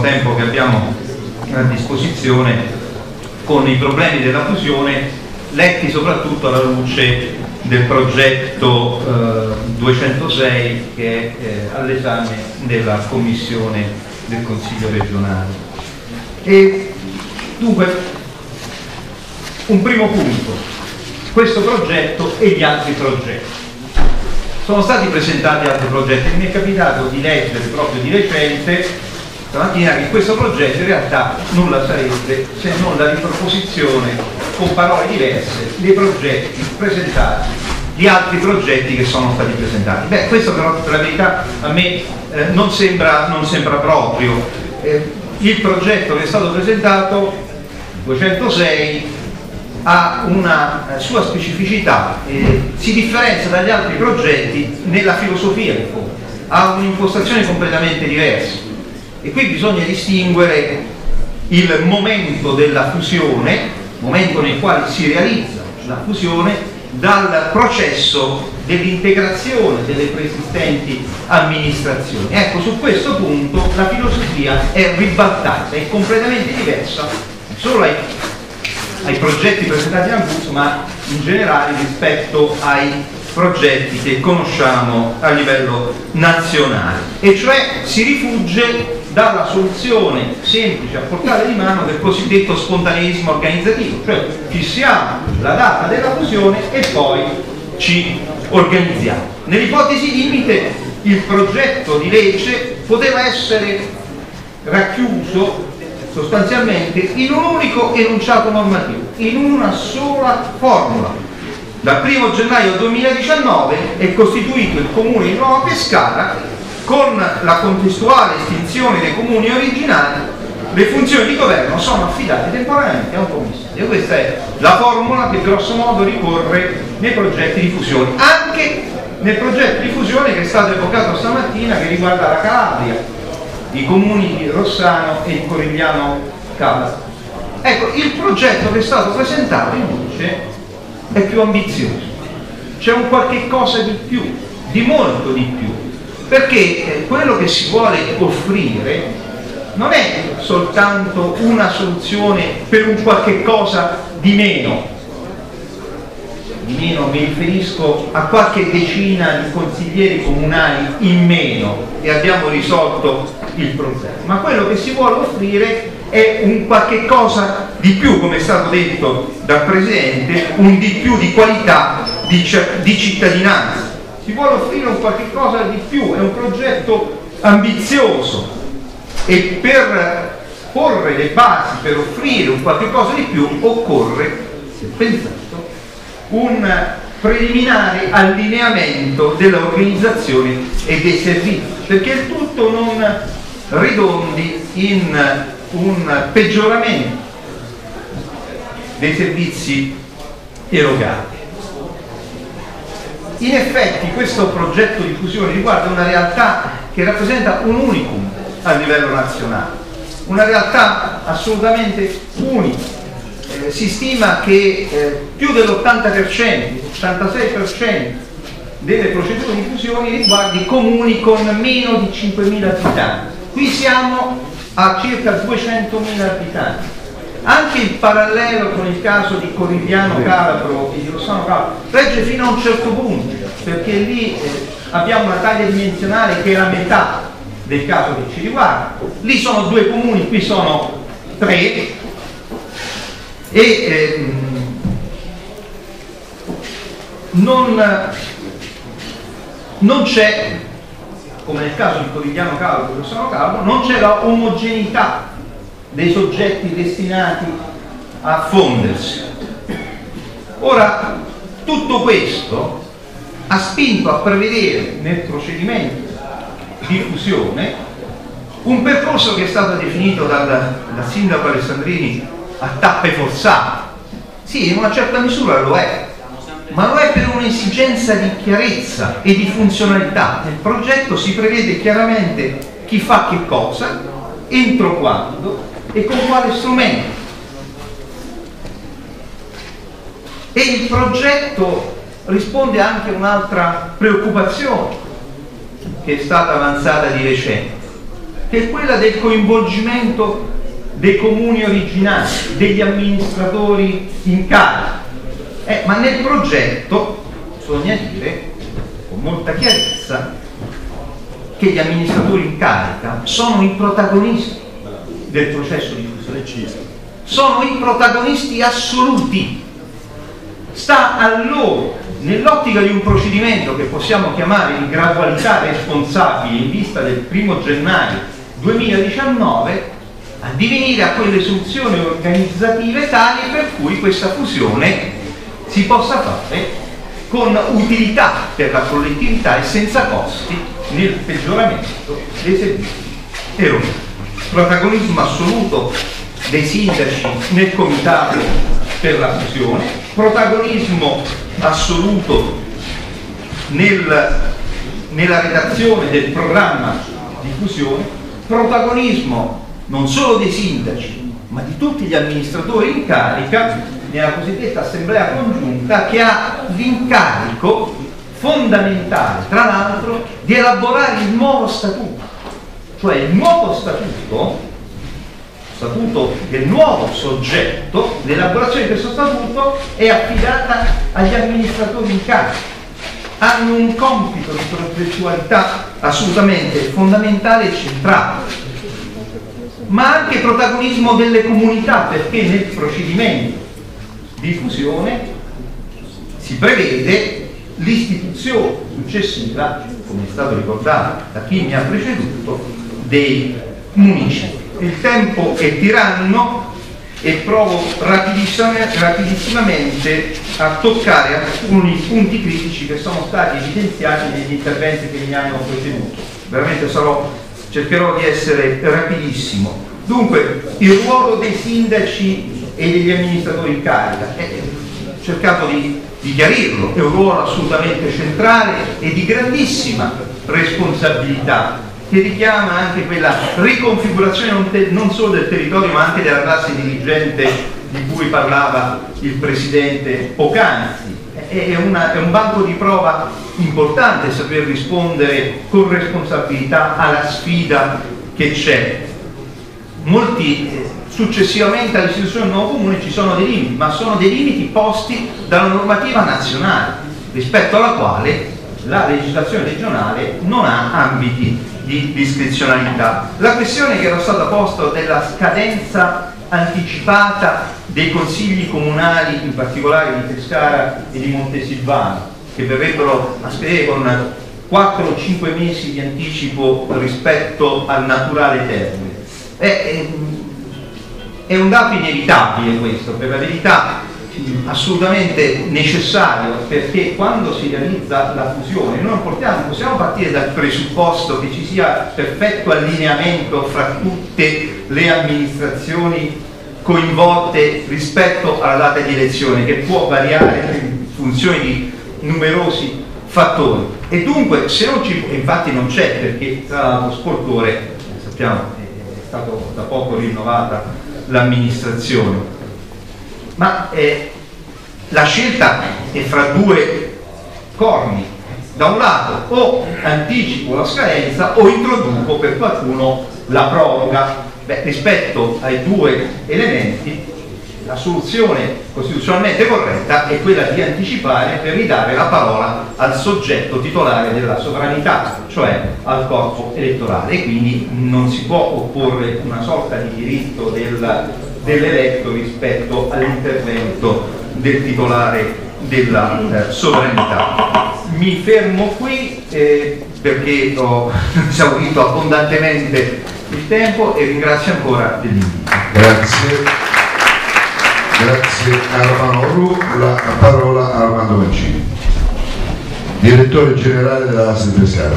tempo che abbiamo a disposizione con i problemi della fusione, letti soprattutto alla luce del progetto 206 che è all'esame della Commissione del Consiglio regionale. E dunque, un primo punto, questo progetto e gli altri progetti. Sono stati presentati altri progetti, mi è capitato di leggere proprio di recente stamattina che questo progetto in realtà nulla sarebbe se non la riproposizione con parole diverse dei progetti presentati, di altri progetti che sono stati presentati. Beh, questo però per la verità a me non sembra proprio. Il progetto che è stato presentato, 206, ha una sua specificità, si differenzia dagli altri progetti nella filosofia del fondo, ha un'impostazione completamente diversa. E qui bisogna distinguere il momento della fusione, momento nel quale si realizza la fusione, dal processo dell'integrazione delle preesistenti amministrazioni. Ecco, su questo punto la filosofia è ribaltata, è completamente diversa, non solo ai progetti presentati in Abruzzo, ma in generale rispetto ai progetti che conosciamo a livello nazionale, e cioè si rifugge dalla soluzione semplice a portata di mano del cosiddetto spontaneismo organizzativo, cioè fissiamo la data della fusione e poi ci organizziamo. Nell'ipotesi limite il progetto di legge poteva essere racchiuso sostanzialmente in un unico enunciato normativo, in una sola formula. Dal 1° gennaio 2019 è costituito il comune di Nuova Pescara. Con la contestuale estinzione dei comuni originali, le funzioni di governo sono affidate temporaneamente a un commissario. Questa è la formula che grosso modo ricorre nei progetti di fusione, anche nel progetto di fusione che è stato evocato stamattina, che riguarda la Calabria, i comuni di Rossano e di Corigliano Calabria. Ecco, il progetto che è stato presentato invece è più ambizioso, c'è un qualche cosa di più, di molto di più, perché quello che si vuole offrire non è soltanto una soluzione per un qualche cosa di meno, mi riferisco a qualche decina di consiglieri comunali in meno e abbiamo risolto il problema, ma quello che si vuole offrire è un qualche cosa di più, come è stato detto dal Presidente, un di più di qualità di cittadinanza. Si vuole offrire un qualche cosa di più, è un progetto ambizioso, e per porre le basi per offrire un qualche cosa di più occorre, si è pensato, un preliminare allineamento dell'organizzazione e dei servizi, perché il tutto non ridondi in un peggioramento dei servizi erogati. In effetti questo progetto di fusione riguarda una realtà che rappresenta un unicum a livello nazionale, una realtà assolutamente unica. Si stima che più dell'80%, 86% delle procedure di fusione riguardi comuni con meno di 5.000 abitanti. Qui siamo a circa 200.000 abitanti. Anche il parallelo con il caso di Corigliano Calabro e di Rossano Calabro regge fino a un certo punto, perché lì abbiamo una taglia dimensionale che è la metà del caso che ci riguarda. Lì sono 2 comuni, qui sono 3, e non c'è, come nel caso di Corigliano Calabro e Rossano Calabro, non c'è la omogeneità dei soggetti destinati a fondersi. Ora, tutto questo ha spinto a prevedere nel procedimento di fusione un percorso che è stato definito dal sindaco Alessandrini a tappe forzate. Sì, in una certa misura lo è, ma lo è per un'esigenza di chiarezza e di funzionalità. Nel progetto si prevede chiaramente chi fa che cosa, entro quando e con quale strumento. E il progetto risponde anche a un'altra preoccupazione che è stata avanzata di recente, che è quella del coinvolgimento dei comuni originari, degli amministratori in carica. Ma nel progetto bisogna dire con molta chiarezza che gli amministratori in carica sono i protagonisti del processo di fusione, sono i protagonisti assoluti. Sta a loro, nell'ottica di un procedimento che possiamo chiamare di gradualità responsabile in vista del 1° gennaio 2019, addivenire a quelle soluzioni organizzative tali per cui questa fusione si possa fare con utilità per la collettività e senza costi nel peggioramento dei servizi erogati. Protagonismo assoluto dei sindaci nel comitato per la fusione, protagonismo assoluto nella redazione del programma di fusione, protagonismo non solo dei sindaci ma di tutti gli amministratori in carica nella cosiddetta assemblea congiunta, che ha l'incarico fondamentale, tra l'altro, di elaborare il nuovo statuto, cioè il nuovo statuto del nuovo soggetto. L'elaborazione di questo statuto è affidata agli amministratori in carica, hanno un compito di progettualità assolutamente fondamentale e centrale, ma anche protagonismo delle comunità, perché nel procedimento di fusione si prevede l'istituzione successiva, come è stato ricordato da chi mi ha preceduto, dei municipi. Il tempo è tiranno e provo rapidissimamente a toccare alcuni punti critici che sono stati evidenziati negli interventi che mi hanno preceduto. Veramente cercherò di essere rapidissimo. Dunque, il ruolo dei sindaci e degli amministratori in carica, ho cercato di chiarirlo, è un ruolo assolutamente centrale e di grandissima responsabilità, che richiama anche quella riconfigurazione non solo del territorio ma anche della classe dirigente di cui parlava il Presidente poc'anzi. È un banco di prova importante saper rispondere con responsabilità alla sfida che c'è. Successivamente all'istituzione del nuovo comune ci sono dei limiti, ma sono dei limiti posti dalla normativa nazionale, rispetto alla quale la legislazione regionale non ha ambiti di discrezionalità. La questione che era stata posta della scadenza anticipata dei consigli comunali, in particolare di Pescara e di Montesilvano, che verrebbero a scadere con 4 o 5 mesi di anticipo rispetto al naturale termine. È un dato inevitabile questo, per la verità assolutamente necessario, perché quando si realizza la fusione noi non possiamo partire dal presupposto che ci sia perfetto allineamento fra tutte le amministrazioni coinvolte rispetto alla data di elezione, che può variare in funzione di numerosi fattori, e dunque se non ci, infatti non c'è, perché tra l'altro Sportore, sappiamo, è stato da poco rinnovata l'amministrazione, ma la scelta è fra due corni: da un lato o anticipo la scadenza o introduco per qualcuno la proroga. Rispetto ai due elementi la soluzione costituzionalmente corretta è quella di anticipare per ridare la parola al soggetto titolare della sovranità, cioè al corpo elettorale, e quindi non si può opporre una sorta di diritto dell'eletto rispetto all'intervento del titolare della sovranità. Mi fermo qui perché ho esaurito abbondantemente il tempo e ringrazio ancora dell'invito. Grazie Armando Ru. La parola a Armando Mancini, direttore generale della ASL Pescara.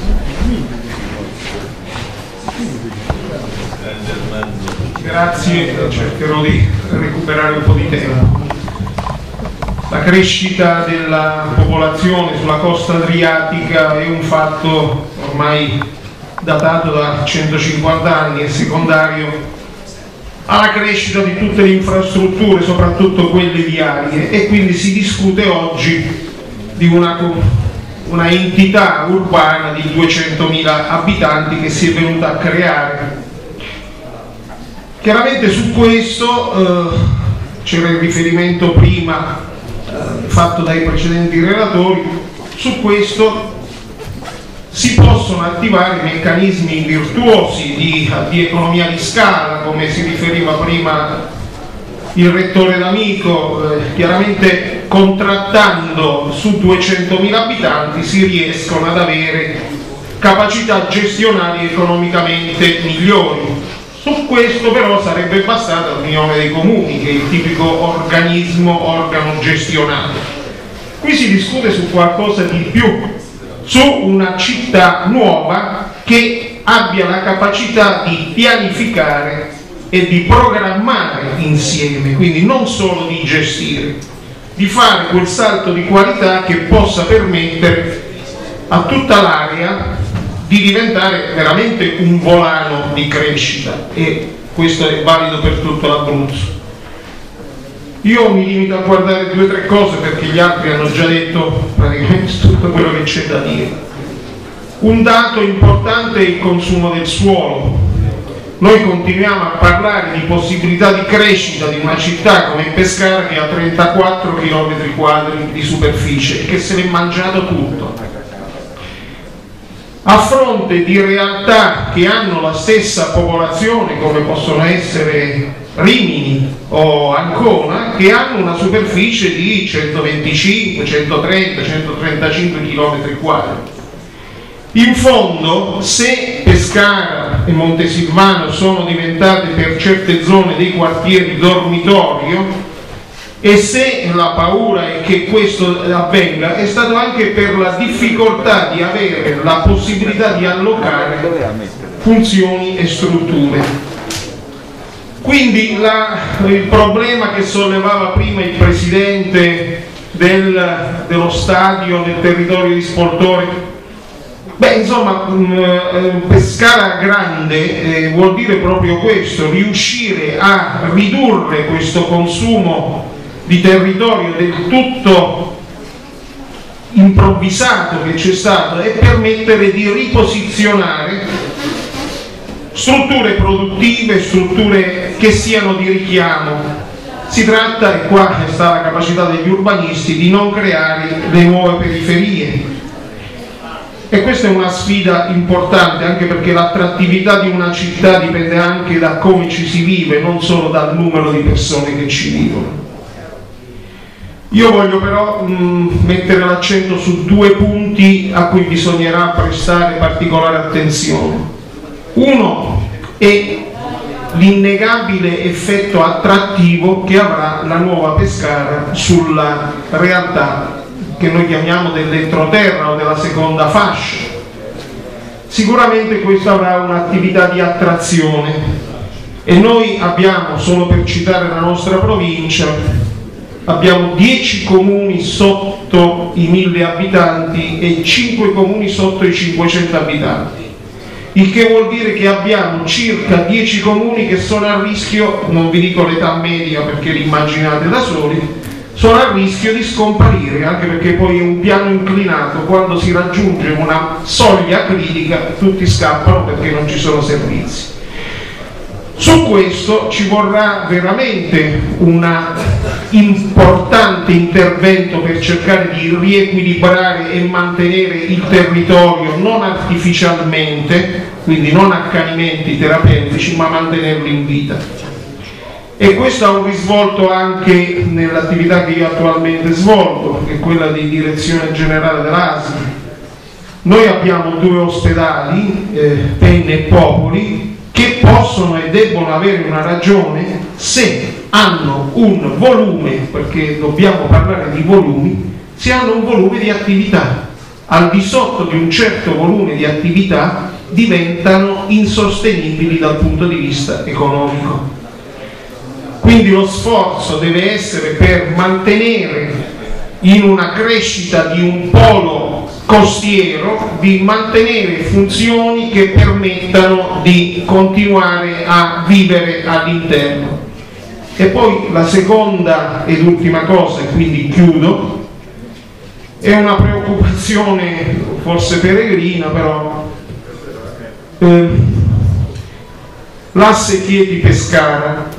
Grazie, cercherò di recuperare un po' di tempo. La crescita della popolazione sulla costa adriatica è un fatto ormai datato da 150 anni, è secondario alla crescita di tutte le infrastrutture, soprattutto quelle viarie, e quindi si discute oggi di una una entità urbana di 200.000 abitanti che si è venuta a creare. Chiaramente su questo c'era il riferimento prima fatto dai precedenti relatori, su questo si possono attivare meccanismi virtuosi di economia di scala, come si riferiva prima il rettore D'Amico. Chiaramente contrattando su 200.000 abitanti si riescono ad avere capacità gestionali economicamente migliori. Su questo però sarebbe bastata l'Unione dei Comuni, che è il tipico organo gestionale. Qui si discute su qualcosa di più, su una città nuova che abbia la capacità di pianificare e di programmare insieme, quindi non solo di gestire, di fare quel salto di qualità che possa permettere a tutta l'area di diventare veramente un volano di crescita, e questo è valido per tutto l'Abruzzo. Io mi limito a guardare 2 o 3 cose perché gli altri hanno già detto praticamente tutto quello che c'è da dire. Un dato importante è il consumo del suolo. Noi continuiamo a parlare di possibilità di crescita di una città come Pescara, che ha 34 km² di superficie e che se l'è mangiato tutto, a fronte di realtà che hanno la stessa popolazione, come possono essere Rimini o Ancona, che hanno una superficie di 125, 130, 135 km². In fondo, se Pescara e Montesilvano sono diventate per certe zone dei quartieri dormitorio, e se la paura è che questo avvenga, è stato anche per la difficoltà di avere la possibilità di allocare funzioni e strutture. Quindi il problema che sollevava prima il presidente dello stadio nel territorio di Spoltore, insomma, Pescara grande vuol dire proprio questo: riuscire a ridurre questo consumo di territorio del tutto improvvisato che c'è stato e permettere di riposizionare strutture produttive, strutture che siano di richiamo. Si tratta, e qua sta la capacità degli urbanisti, di non creare le nuove periferie, e questa è una sfida importante, anche perché l'attrattività di una città dipende anche da come ci si vive, non solo dal numero di persone che ci vivono. Io voglio però mettere l'accento su 2 punti a cui bisognerà prestare particolare attenzione. Uno è l'innegabile effetto attrattivo che avrà la nuova Pescara sulla realtà che noi chiamiamo dell'entroterra o della seconda fascia. Sicuramente questo avrà un'attività di attrazione, e noi abbiamo, solo per citare la nostra provincia, abbiamo 10 comuni sotto i 1000 abitanti e 5 comuni sotto i 500 abitanti, il che vuol dire che abbiamo circa 10 comuni che sono a rischio, non vi dico l'età media perché l'immaginate da soli, sono a rischio di scomparire, anche perché poi è un piano inclinato, quando si raggiunge una soglia critica tutti scappano perché non ci sono servizi. Su questo ci vorrà veramente un importante intervento per cercare di riequilibrare e mantenere il territorio non artificialmente, quindi non accanimenti terapeutici, ma mantenerlo in vita. E questo ha un risvolto anche nell'attività che io attualmente svolgo, che è quella di direzione generale dell'ASL. Noi abbiamo 2 ospedali, Penne e Popoli, che possono e debbono avere una ragione se hanno un volume, perché dobbiamo parlare di volumi, se hanno un volume di attività. Al di sotto di un certo volume di attività diventano insostenibili dal punto di vista economico. Quindi lo sforzo deve essere per mantenere in una crescita di un polo costiero, di mantenere funzioni che permettano di continuare a vivere all'interno. E poi la seconda ed ultima cosa, e quindi chiudo, È una preoccupazione forse peregrina, però l'asse Chieti-Pescara,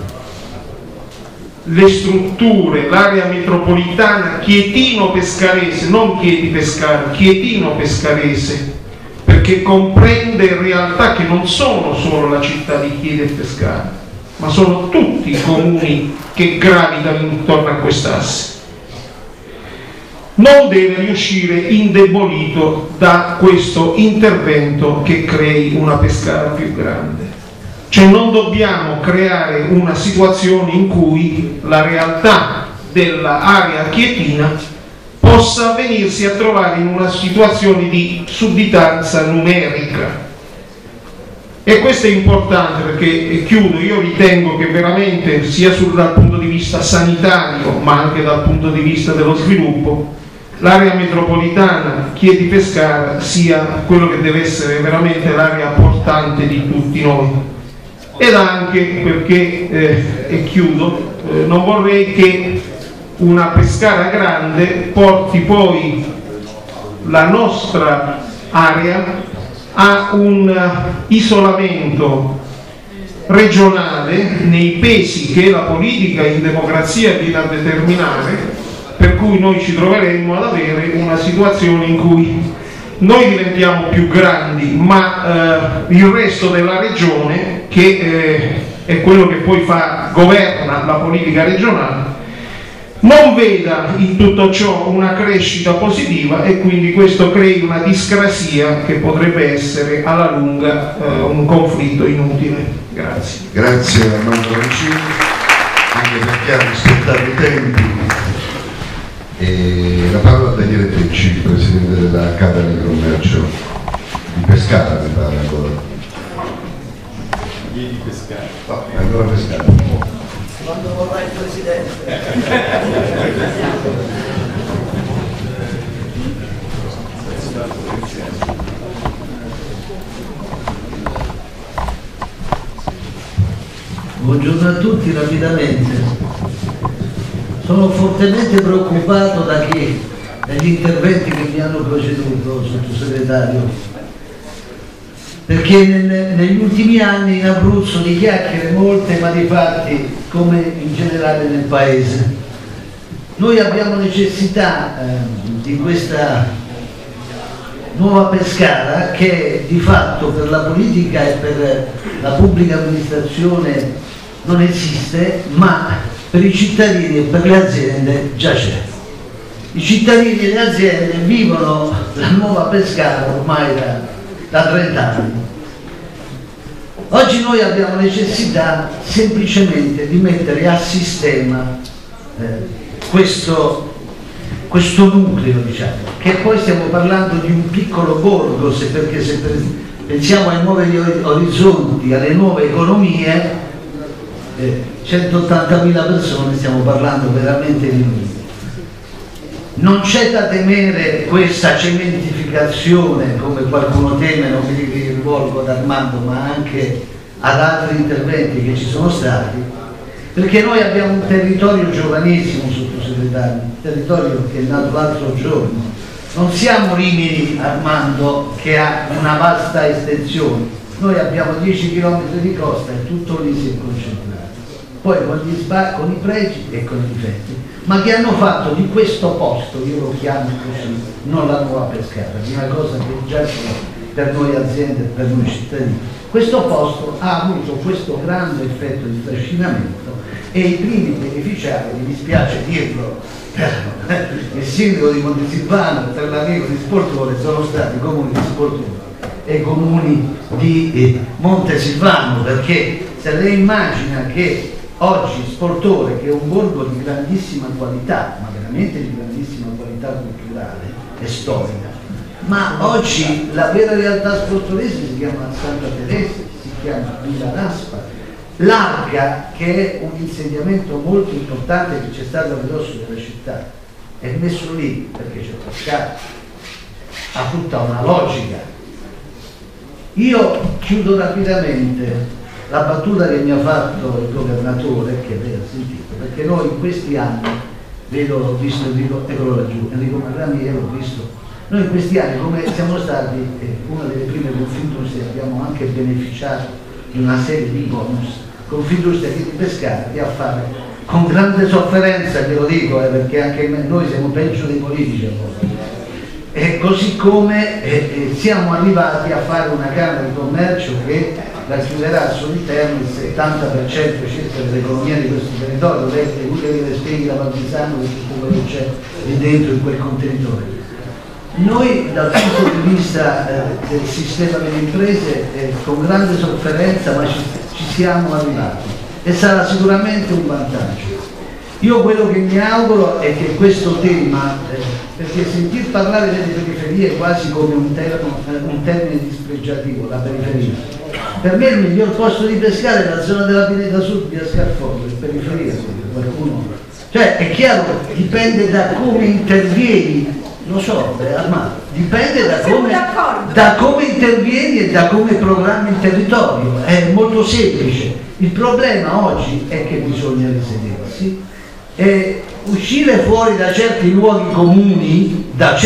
le strutture, l'area metropolitana chietino-pescarese, non Chieti-Pescara, chietino-pescarese, perché comprende realtà che non sono solo la città di Chieti e Pescara, ma sono tutti i comuni che gravitano intorno a quest'asse. Non deve riuscire indebolito da questo intervento che crei una Pescara più grande. Cioè non dobbiamo creare una situazione in cui la realtà dell'area chietina possa venirsi a trovare in una situazione di sudditanza numerica. E questo è importante perché, e chiudo, io ritengo che veramente sia dal punto di vista sanitario ma anche dal punto di vista dello sviluppo l'area metropolitana Chieti-Pescara sia quello che deve essere veramente l'area portante di tutti noi. Ed anche perché, e chiudo, non vorrei che una Pescara grande porti poi la nostra area a un isolamento regionale nei pesi che la politica in democrazia viene a determinare, per cui noi ci troveremmo ad avere una situazione in cui noi diventiamo più grandi, ma il resto della regione, che è quello che poi governa la politica regionale, non veda in tutto ciò una crescita positiva, e quindi questo crei una discrasia che potrebbe essere alla lunga un conflitto inutile. Grazie. Grazie Armando Mancini, anche perché ha rispettato i tempi. E la parola a Daniele Tecci, presidente della Camera di Commercio di Pescara, mi pare ancora. Di Pescara. No, è ancora Pescara. Quando vorrà il presidente. Buongiorno a tutti, rapidamente. Sono fortemente preoccupato dagli interventi che mi hanno preceduto, sottosegretario, perché negli ultimi anni in Abruzzo di chiacchiere molte, ma di fatti come in generale nel Paese. Noi abbiamo necessità di questa nuova Pescara che di fatto per la politica e per la pubblica amministrazione non esiste, ma per i cittadini e per le aziende già c'è. I cittadini e le aziende vivono la nuova Pescara ormai da 30 anni. Oggi noi abbiamo necessità semplicemente di mettere a sistema questo nucleo, diciamo, che poi stiamo parlando di un piccolo borgo, perché se pensiamo ai nuovi orizzonti, alle nuove economie, 180.000 persone, stiamo parlando veramente di numeri. Non c'è da temere questa cementificazione, come qualcuno teme, non mi rivolgo ad Armando ma anche ad altri interventi che ci sono stati, perché noi abbiamo un territorio giovanissimo, sottosegretario, un territorio che è nato l'altro giorno. Non siamo Rimini, Armando, che ha una vasta estensione, noi abbiamo 10 km di costa e tutto lì si è concentrato. Poi con i pregi e con i difetti, ma che hanno fatto di questo posto, io lo chiamo così, non la nuova Pescara, è una cosa che già c'è per noi aziende e per noi cittadini. Questo posto ha avuto questo grande effetto di trascinamento e i primi beneficiari, mi dispiace dirlo, il sindaco di Montesilvano, per l'amico di Sportore, sono stati i comuni di Sportore e i comuni di Montesilvano, perché se lei immagina che oggi Sportore, che è un borgo di grandissima qualità, ma veramente di grandissima qualità culturale e storica, ma oggi la vera realtà sportorese si chiama Santa Teresa, si chiama Villa Raspa, Larga, che è un insediamento molto importante che c'è stato a ridosso della città, è messo lì perché c'è Pescara, ha tutta una logica. Io chiudo rapidamente la battuta che mi ha fatto il governatore, che lei ha sentito, perché noi in questi anni vedo, ho visto Enrico, eccolo laggiù, Enrico Marrani, l'ho visto. Noi in questi anni, come siamo stati una delle prime Confindustrie, abbiamo anche beneficiato di una serie di bonus. Confindustria di Pescara che a fare con grande sofferenza, ve lo dico, perché anche noi siamo peggio dei politici a volte. E così come siamo arrivati a fare una Camera di Commercio che racchiuderà al suo interno il 70% circa dell'economia di questo territorio, lui che viene spieghi la Parmisano di tutto quello che c'è lì dentro in quel contenitore. Noi dal punto di vista del sistema delle imprese con grande sofferenza ma ci siamo arrivati e sarà sicuramente un vantaggio. Io quello che mi auguro è che questo tema, perché sentir parlare delle periferie è quasi come un termine dispregiativo, la periferia. Per me il miglior posto di pescare è la zona della Pineta Sud, via Scarfoglio, periferia, qualcuno. Cioè è chiaro, dipende da come intervieni. Lo so, Armando, dipende da come intervieni e da come programmi il territorio, è molto semplice. Il problema oggi è che bisogna risedersi e uscire fuori da certi luoghi comuni,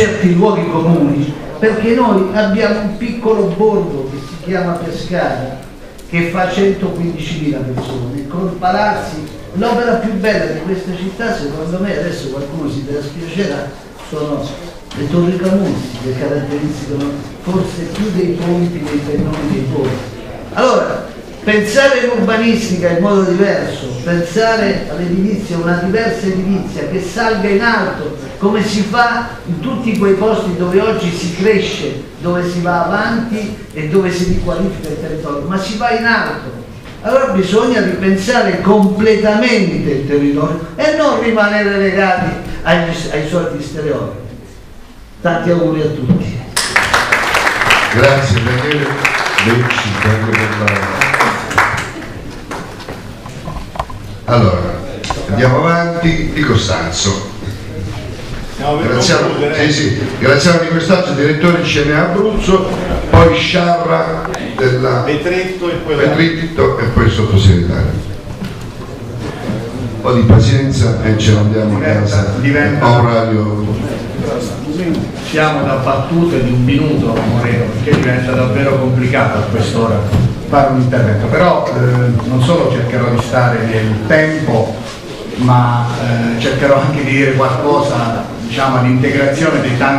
perché noi abbiamo un piccolo borgo che si chiama Pescara, che fa 115.000 persone, con palazzi. L'opera più bella di questa città, secondo me, adesso qualcuno si dispiacerà, sono le torri Camuzzi, che caratterizzano forse più dei ponti, dei pennoni, dei ponti. Allora, pensare all'urbanistica in modo diverso, pensare all'edilizia, una diversa edilizia che salga in alto, come si fa in tutti quei posti dove oggi si cresce, dove si va avanti e dove si riqualifica il territorio, ma si va in alto. Allora bisogna ripensare completamente il territorio e non rimanere legati ai soliti stereotipi. Tanti auguri a tutti. Grazie Daniele Becci, anche per la... Allora, andiamo avanti. Di Costanzo. Graziano Di Costanzo, direttore CNA Abruzzo, poi Sciarra della Petritto e poi sottosegretario. Un po' di pazienza e ce ne andiamo a casa a orario. Siamo da battute di un minuto, Moreno, perché diventa davvero complicato a quest'ora fare un intervento, però non solo cercherò di stare nel tempo, ma cercherò anche di dire qualcosa, diciamo, all'integrazione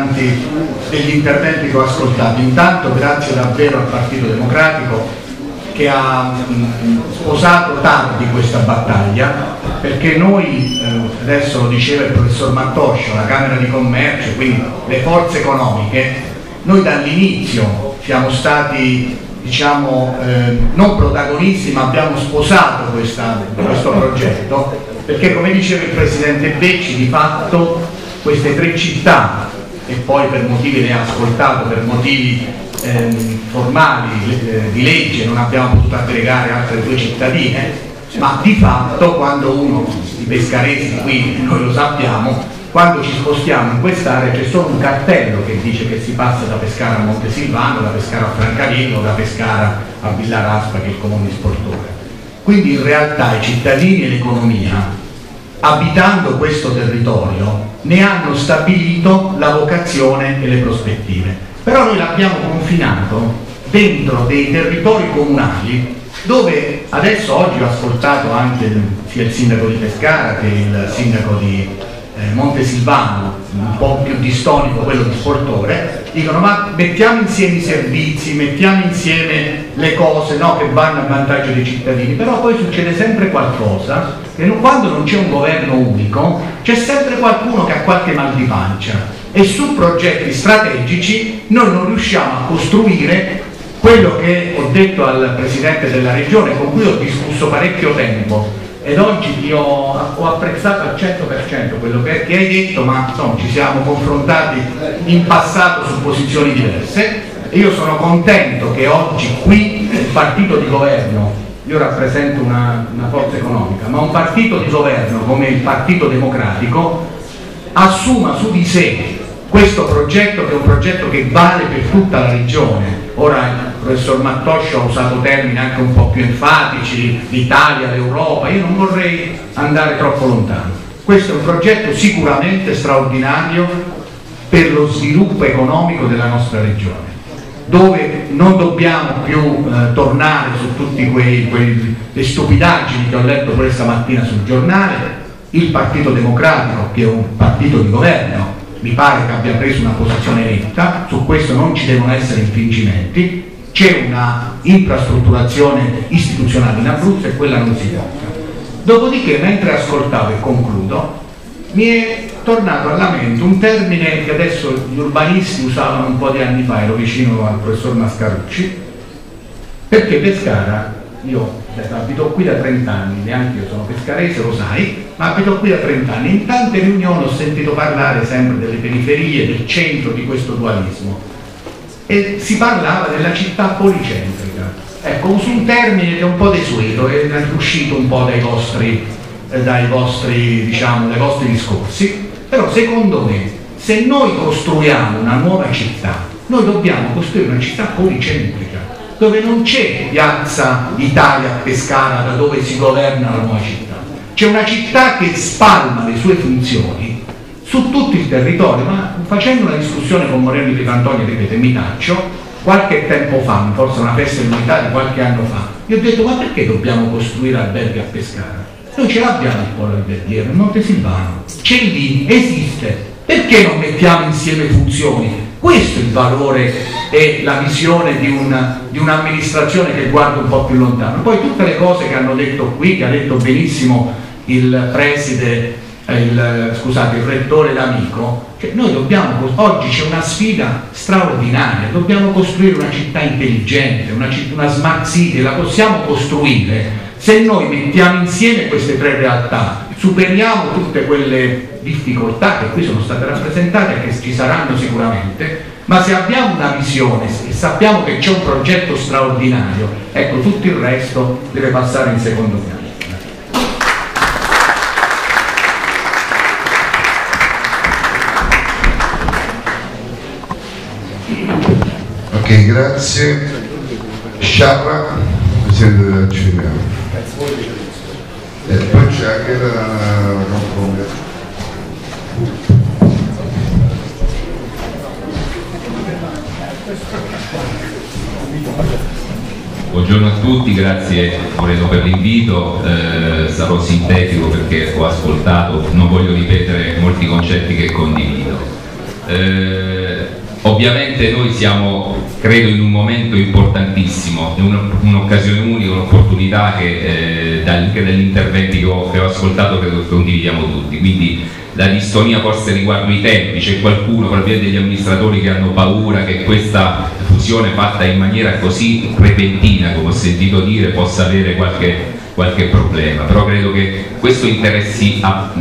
degli interventi che ho ascoltato. Intanto grazie davvero al Partito Democratico che ha sposato tardi questa battaglia, perché noi, adesso lo diceva il professor Mattoscio, la Camera di Commercio, quindi le forze economiche, noi dall'inizio siamo stati, diciamo, non protagonisti, ma abbiamo sposato questo progetto, perché come diceva il Presidente Becci, di fatto queste tre città, e poi per motivi, ne ha ascoltato, per motivi formali di legge non abbiamo potuto aggregare altre due cittadine, ma di fatto quando i pescaresi qui, noi lo sappiamo, quando ci spostiamo in quest'area c'è solo un cartello che dice che si passa da Pescara a Montesilvano, da Pescara a Francavilla, da Pescara a Villaraspa, che è il comune sportore. Quindi in realtà i cittadini e l'economia, abitando questo territorio, ne hanno stabilito la vocazione e le prospettive. Però noi l'abbiamo confinato dentro dei territori comunali dove adesso oggi ho ascoltato anche sia il sindaco di Pescara che il sindaco di Montesilvano, un po' più distonico quello di Sportore, dicono ma mettiamo insieme i servizi, mettiamo insieme le cose, no, che vanno a vantaggio dei cittadini, però poi succede sempre qualcosa, che quando non c'è un governo unico c'è sempre qualcuno che ha qualche mal di pancia e su progetti strategici noi non riusciamo a costruire quello che ho detto al Presidente della Regione, con cui ho discusso parecchio tempo, ed oggi ho apprezzato al 100% quello che hai detto, ma insomma, ci siamo confrontati in passato su posizioni diverse e io sono contento che oggi qui il partito di governo, io rappresento una forza economica, ma un partito di governo come il Partito Democratico assuma su di sé questo progetto, che è un progetto che vale per tutta la regione. Ora il professor Mattoscio ha usato termini anche un po' più enfatici, l'Italia, l'Europa, io non vorrei andare troppo lontano, Questo è un progetto sicuramente straordinario per lo sviluppo economico della nostra regione, dove non dobbiamo più tornare su tutte le stupidaggini che ho letto questa mattina sul giornale. Il Partito Democratico, che è un partito di governo, mi pare che abbia preso una posizione netta, su questo non ci devono essere infingimenti, c'è una infrastrutturazione istituzionale in Abruzzo e quella non si tocca. Dopodiché, mentre ascoltavo e concludo, mi è tornato alla mente un termine che adesso gli urbanisti usavano un po' di anni fa, ero vicino al professor Mascarucci, perché Pescara, io abito qui da 30 anni, neanche io sono pescarese, lo sai, ma abito qui da 30 anni, in tante riunioni ho sentito parlare sempre delle periferie, del centro, di questo dualismo, e si parlava della città policentrica. Ecco, uso un termine che è un po' desueto, è uscito un po' dai vostri discorsi, però secondo me, se noi costruiamo una nuova città, noi dobbiamo costruire una città policentrica, dove non c'è piazza Italia a Pescara da dove si governa la nuova città, c'è una città che spalma le sue funzioni su tutto il territorio. Ma facendo una discussione con Morelli Picantonio, ripeto, mi taccio, qualche tempo fa, forse una festa dell'unità di qualche anno fa, io ho detto: ma perché dobbiamo costruire alberghi a Pescara? Noi ce l'abbiamo il polo alberghiero, il Montesilvano, c'è lì, esiste, perché non mettiamo insieme funzioni? Questo è il valore e la visione di un'amministrazione che guarda un po' più lontano. Poi tutte le cose che hanno detto qui, che ha detto benissimo il preside, il rettore D'Amico, cioè noi dobbiamo, oggi c'è una sfida straordinaria, dobbiamo costruire una città intelligente, una smart city, la possiamo costruire se noi mettiamo insieme queste tre realtà, superiamo tutte quelle difficoltà che qui sono state rappresentate e che ci saranno sicuramente, ma se abbiamo una visione e sappiamo che c'è un progetto straordinario, ecco, tutto il resto deve passare in secondo piano. Ok, grazie. Sciarra, Presidente della CNA. E poi c'è anche la conferenza. Buongiorno a tutti, grazie Moreno per l'invito, sarò sintetico perché ho ascoltato, non voglio ripetere molti concetti che condivido. Ovviamente noi siamo, credo, in un momento importantissimo, un'occasione unica, un'opportunità che anche dagli interventi che ho ascoltato credo che condividiamo tutti, quindi la distonia forse riguardo i tempi, c'è qualcuno, probabilmente degli amministratori, che hanno paura che questa fusione fatta in maniera così repentina, come ho sentito dire, possa avere qualche problema, però credo che questo interessi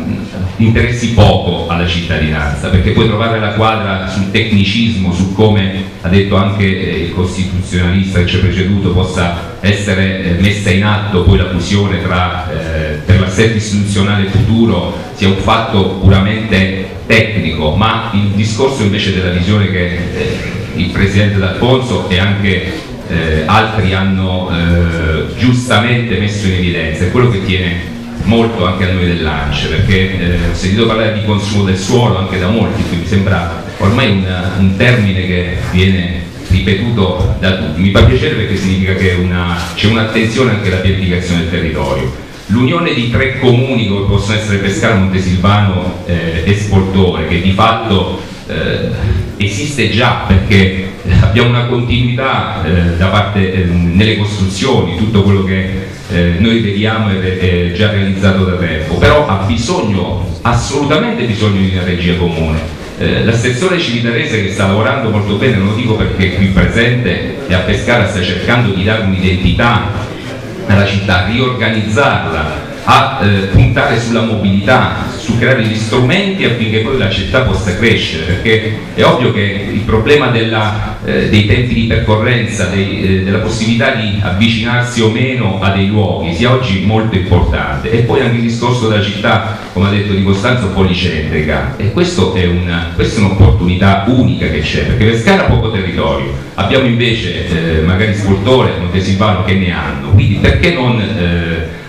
poco alla cittadinanza, perché puoi trovare la quadra sul tecnicismo, su come ha detto anche il costituzionalista che ci ha preceduto, possa essere messa in atto poi la fusione per l'assetto istituzionale futuro, sia un fatto puramente tecnico, ma il discorso invece della visione che il Presidente D'Alfonso e anche altri hanno giustamente messo in evidenza è quello che tiene molto anche a noi dell'ANCE, perché ho sentito parlare di consumo del suolo anche da molti, quindi sembra ormai un termine che viene ripetuto da tutti. Mi fa piacere perché significa che c'è un'attenzione anche alla pianificazione del territorio. L'unione di tre comuni come possono essere Pescara, Montesilvano e Spoltore, che di fatto esiste già perché abbiamo una continuità da parte nelle costruzioni, tutto quello che noi vediamo è già realizzato da tempo, però ha assolutamente bisogno di una regia comune. L'assessore Civitarese, che sta lavorando molto bene, non lo dico perché è qui presente, e a Pescara sta cercando di dare un'identità alla città, riorganizzarla, a puntare sulla mobilità, su creare gli strumenti affinché poi la città possa crescere, perché è ovvio che il problema dei tempi di percorrenza, della possibilità di avvicinarsi o meno a dei luoghi sia oggi molto importante, e poi anche il discorso della città, come ha detto Di Costanzo, policentrica, e questa è un'opportunità unica che c'è, perché Pescara ha poco territorio, abbiamo invece magari Spoltore, Montesilvano che ne hanno, quindi perché non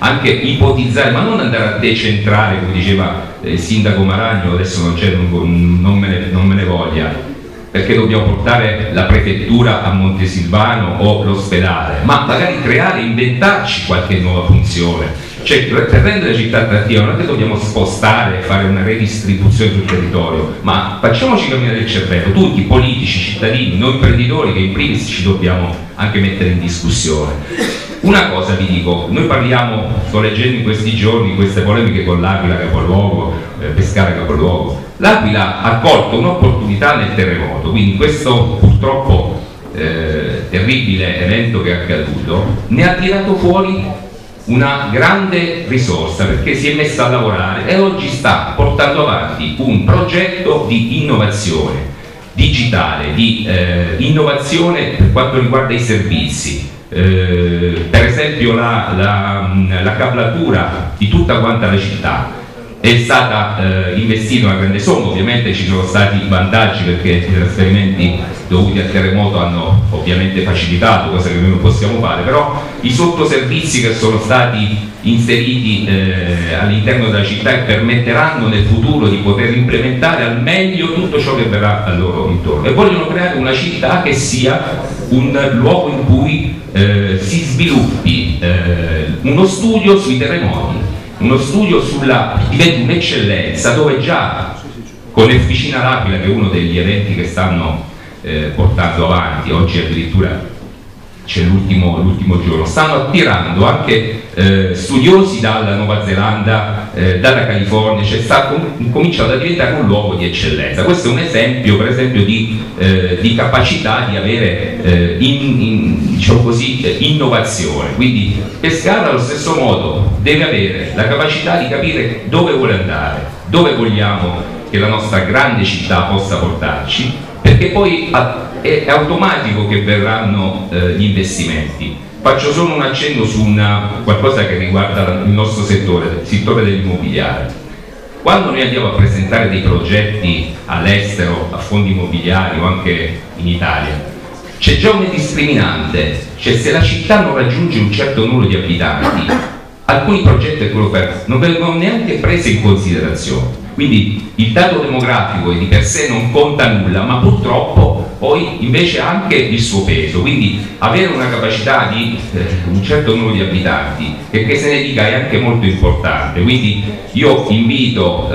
anche ipotizzare, ma non andare a decentrare, come diceva il sindaco Maragno, adesso non c'è, non me ne voglia, perché dobbiamo portare la prefettura a Montesilvano o l'ospedale, ma magari creare, inventarci qualche nuova funzione. Cioè, per rendere la città attrattiva non è che dobbiamo spostare e fare una redistribuzione sul territorio, ma facciamoci camminare il cervello, tutti, politici, cittadini, noi imprenditori che in primis ci dobbiamo anche mettere in discussione. Una cosa vi dico, noi parliamo, sto leggendo in questi giorni queste polemiche con l'Aquila capoluogo, Pescara capoluogo. L'Aquila ha colto un'opportunità nel terremoto, quindi questo purtroppo terribile evento che è accaduto ne ha tirato fuori una grande risorsa, perché si è messa a lavorare e oggi sta portando avanti un progetto di innovazione digitale, di innovazione per quanto riguarda i servizi. Per esempio la cablatura di tutta quanta la città è stata investita una grande somma, ovviamente ci sono stati vantaggi perché i trasferimenti dovuti al terremoto hanno ovviamente facilitato, cosa che noi non possiamo fare, però i sottoservizi che sono stati inseriti all'interno della città permetteranno nel futuro di poter implementare al meglio tutto ciò che verrà a loro intorno, e vogliono creare una città che sia un luogo in cui si sviluppi uno studio sui terremoti, uno studio diventi un'eccellenza, dove già con Efficina l'Aquila, che è uno degli eventi che stanno portando avanti, oggi addirittura c'è l'ultimo giorno, stanno attirando anche studiosi dalla Nuova Zelanda, dalla California, cioè sta cominciando a diventare un luogo di eccellenza. Questo è un esempio, per esempio, di capacità di avere diciamo così, innovazione. Quindi Pescara allo stesso modo deve avere la capacità di capire dove vuole andare, dove vogliamo che la nostra grande città possa portarci, perché poi è automatico che verranno gli investimenti. Faccio solo un accenno su qualcosa che riguarda il nostro settore, il settore dell'immobiliare. Quando noi andiamo a presentare dei progetti all'estero, a fondi immobiliari o anche in Italia, c'è già una discriminante, cioè se la città non raggiunge un certo numero di abitanti, alcuni progetti non vengono neanche presi in considerazione. Quindi il dato demografico di per sé non conta nulla, ma purtroppo poi invece ha anche il suo peso. Quindi avere una capacità di un certo numero di abitanti, e che se ne dica, è anche molto importante. Quindi io invito,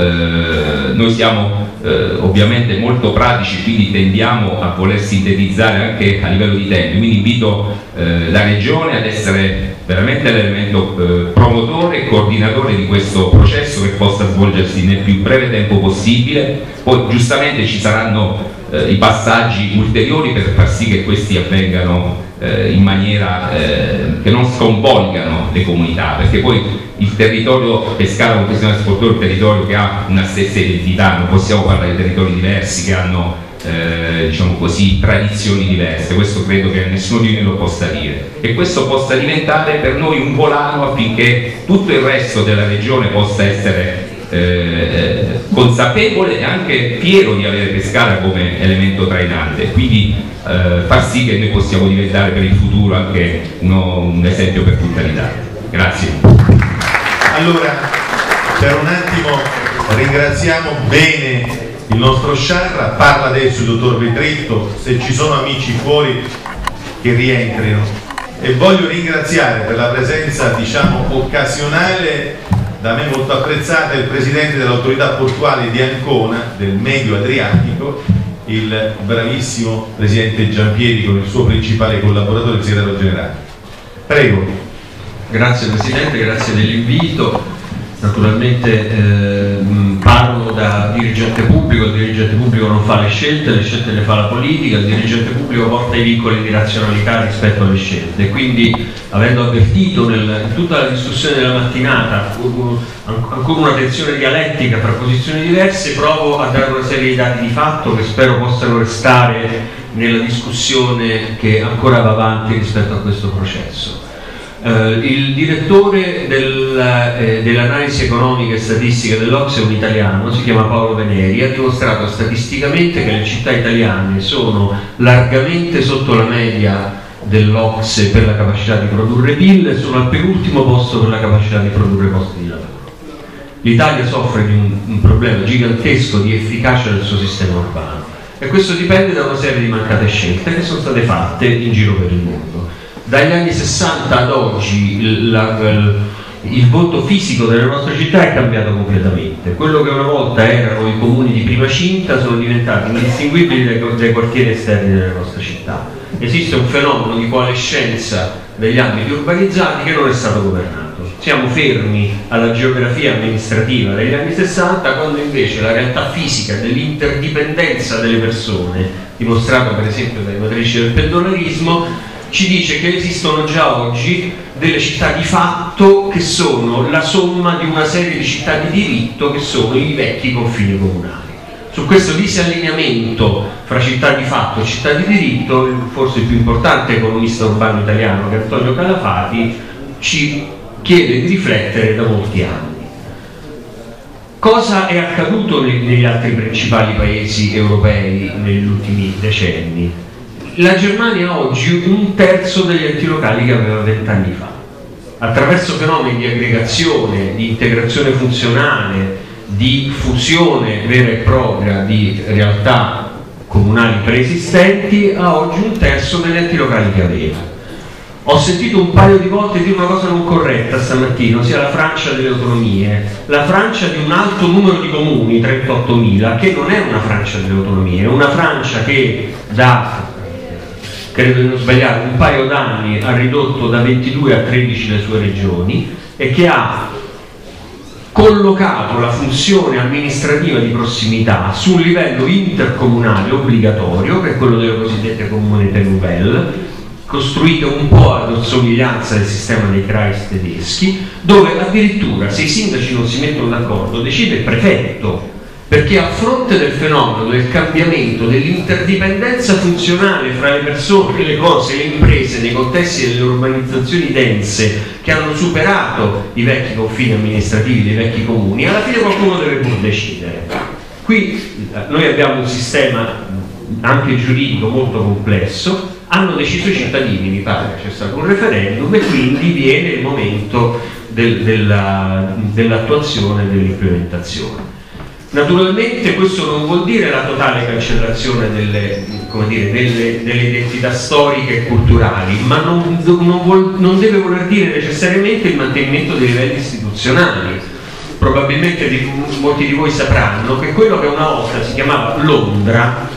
noi siamo ovviamente molto pratici, quindi tendiamo a voler sintetizzare anche a livello di tempi, quindi invito la Regione ad essere veramente l'elemento promotore e coordinatore di questo processo, che possa svolgersi nel più breve tempo possibile. Poi giustamente ci saranno i passaggi ulteriori per far sì che questi avvengano in maniera che non sconvolgano le comunità, perché poi il territorio Pescara Confessionale Sportivo è un territorio che ha una stessa identità, non possiamo parlare di territori diversi che hanno diciamo così, tradizioni diverse. Questo credo che nessuno di noi lo possa dire, e questo possa diventare per noi un volano affinché tutto il resto della regione possa essere consapevole e anche fiero di avere Pescara come elemento trainante, quindi far sì che noi possiamo diventare per il futuro anche un esempio per tutta l'Italia. Grazie. Allora, per un attimo ringraziamo bene il nostro Sciarra. Parla adesso il dottor Vetretto, se ci sono amici fuori che rientrino, e voglio ringraziare per la presenza, diciamo, occasionale, da me molto apprezzata, il presidente dell'autorità portuale di Ancona, del Medio Adriatico, il bravissimo presidente Giampieri, con il suo principale collaboratore, il segretario generale. Prego. Grazie Presidente, grazie dell'invito. Naturalmente parlo da dirigente pubblico, il dirigente pubblico non fa le scelte le fa la politica, il dirigente pubblico porta i vincoli di razionalità rispetto alle scelte, quindi avendo avvertito in tutta la discussione della mattinata ancora una tensione dialettica tra posizioni diverse, provo a dare una serie di dati di fatto che spero possano restare nella discussione che ancora va avanti rispetto a questo processo. Il direttore dell'analisi economica e statistica dell'Ocse è un italiano, si chiama Paolo Veneri, ha dimostrato statisticamente che le città italiane sono largamente sotto la media dell'Ocse per la capacità di produrre PIL e sono al penultimo posto per la capacità di produrre posti di lavoro. L'Italia soffre di un problema gigantesco di efficacia del suo sistema urbano e questo dipende da una serie di mancate scelte che sono state fatte in giro per il mondo. Dagli anni 60 ad oggi il volto fisico delle nostre città è cambiato completamente. Quello che una volta erano i comuni di prima cinta sono diventati indistinguibili dai quartieri esterni delle nostre città. Esiste un fenomeno di coalescenza degli ambiti urbanizzati che non è stato governato. Siamo fermi alla geografia amministrativa degli anni 60, quando invece la realtà fisica dell'interdipendenza delle persone, dimostrata per esempio dalle matrici del pendolarismo, ci dice che esistono già oggi delle città di fatto che sono la somma di una serie di città di diritto che sono i vecchi confini comunali. Su questo disallineamento fra città di fatto e città di diritto, forse il più importante economista urbano italiano, che è Antonio Calafati, ci chiede di riflettere da molti anni. Cosa è accaduto negli altri principali paesi europei negli ultimi decenni? La Germania ha oggi un terzo degli enti locali che aveva 20 anni fa. Attraverso fenomeni di aggregazione, di integrazione funzionale, di fusione vera e propria di realtà comunali preesistenti, ha oggi un terzo degli enti locali che aveva. Ho sentito un paio di volte dire una cosa non corretta stamattina, ossia la Francia delle autonomie, la Francia di un alto numero di comuni, 38.000, che non è una Francia delle autonomie, è una Francia che da, credo di non sbagliare, un paio d'anni ha ridotto da 22 a 13 le sue regioni e che ha collocato la funzione amministrativa di prossimità su un livello intercomunale obbligatorio, che è quello delle cosiddette comunità nouvelle, costruite un po' ad somiglianza del sistema dei Kreis tedeschi, dove addirittura se i sindaci non si mettono d'accordo decide il prefetto, perché a fronte del fenomeno del cambiamento, dell'interdipendenza funzionale fra le persone, le cose, le imprese nei contesti delle urbanizzazioni dense che hanno superato i vecchi confini amministrativi dei vecchi comuni, alla fine qualcuno deve pur decidere. Qui noi abbiamo un sistema anche giuridico molto complesso. Hanno deciso i cittadini, mi pare, c'è stato un referendum e quindi viene il momento dell'attuazione e dell'implementazione. Naturalmente questo non vuol dire la totale cancellazione delle identità storiche e culturali, ma non deve voler dire necessariamente il mantenimento dei livelli istituzionali. Probabilmente molti di voi sapranno che quello che una volta si chiamava Londra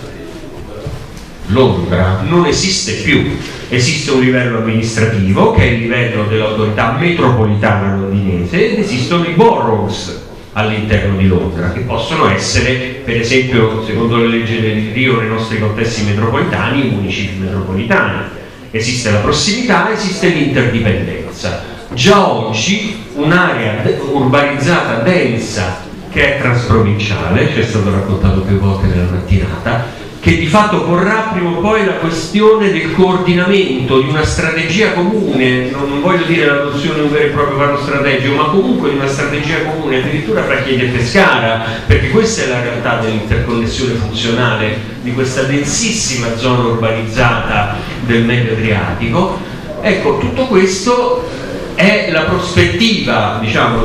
non esiste più. Esiste un livello amministrativo che è il livello dell'autorità metropolitana londinese ed esistono i boroughs all'interno di Londra, che possono essere, per esempio, secondo le leggi del Rio, nei nostri contesti metropolitani, i municipi metropolitani. Esiste la prossimità, esiste l'interdipendenza. Già oggi un'area urbanizzata densa che è transprovinciale, ci è stato raccontato più volte nella mattinata, che di fatto porrà prima o poi la questione del coordinamento di una strategia comune, non voglio dire l'adozione di un vero e proprio piano strategico, ma comunque di una strategia comune, addirittura fra Chieti e Pescara, perché questa è la realtà dell'interconnessione funzionale di questa densissima zona urbanizzata del Medio Adriatico. Ecco, tutto questo è la prospettiva, diciamo,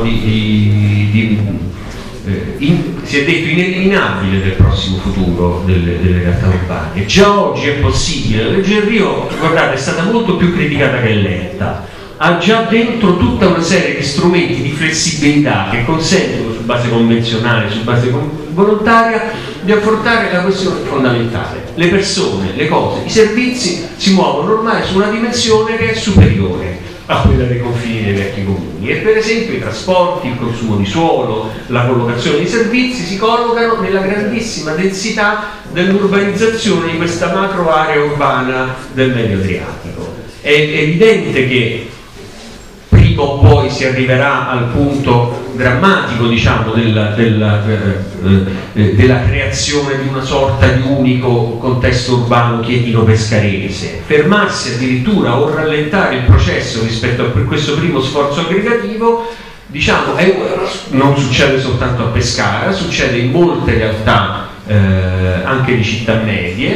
si è detto ineliminabile del prossimo futuro delle realtà urbane. Già oggi è possibile. La legge del Rio, guardate, è stata molto più criticata che letta, ha già dentro tutta una serie di strumenti di flessibilità che consentono, su base convenzionale, su base volontaria, di affrontare la questione fondamentale. Le persone, le cose, i servizi si muovono ormai su una dimensione che è superiore a quella dei confini dei vecchi comuni, e per esempio i trasporti, il consumo di suolo, la collocazione di servizi si collocano nella grandissima densità dell'urbanizzazione di questa macro area urbana del Medio Adriatico. È evidente che prima o poi si arriverà al punto drammatico, diciamo, della creazione di una sorta di unico contesto urbano chietino-pescarese. Fermarsi addirittura o rallentare il processo rispetto a questo primo sforzo aggregativo, diciamo, non succede soltanto a Pescara, succede in molte realtà anche di città medie.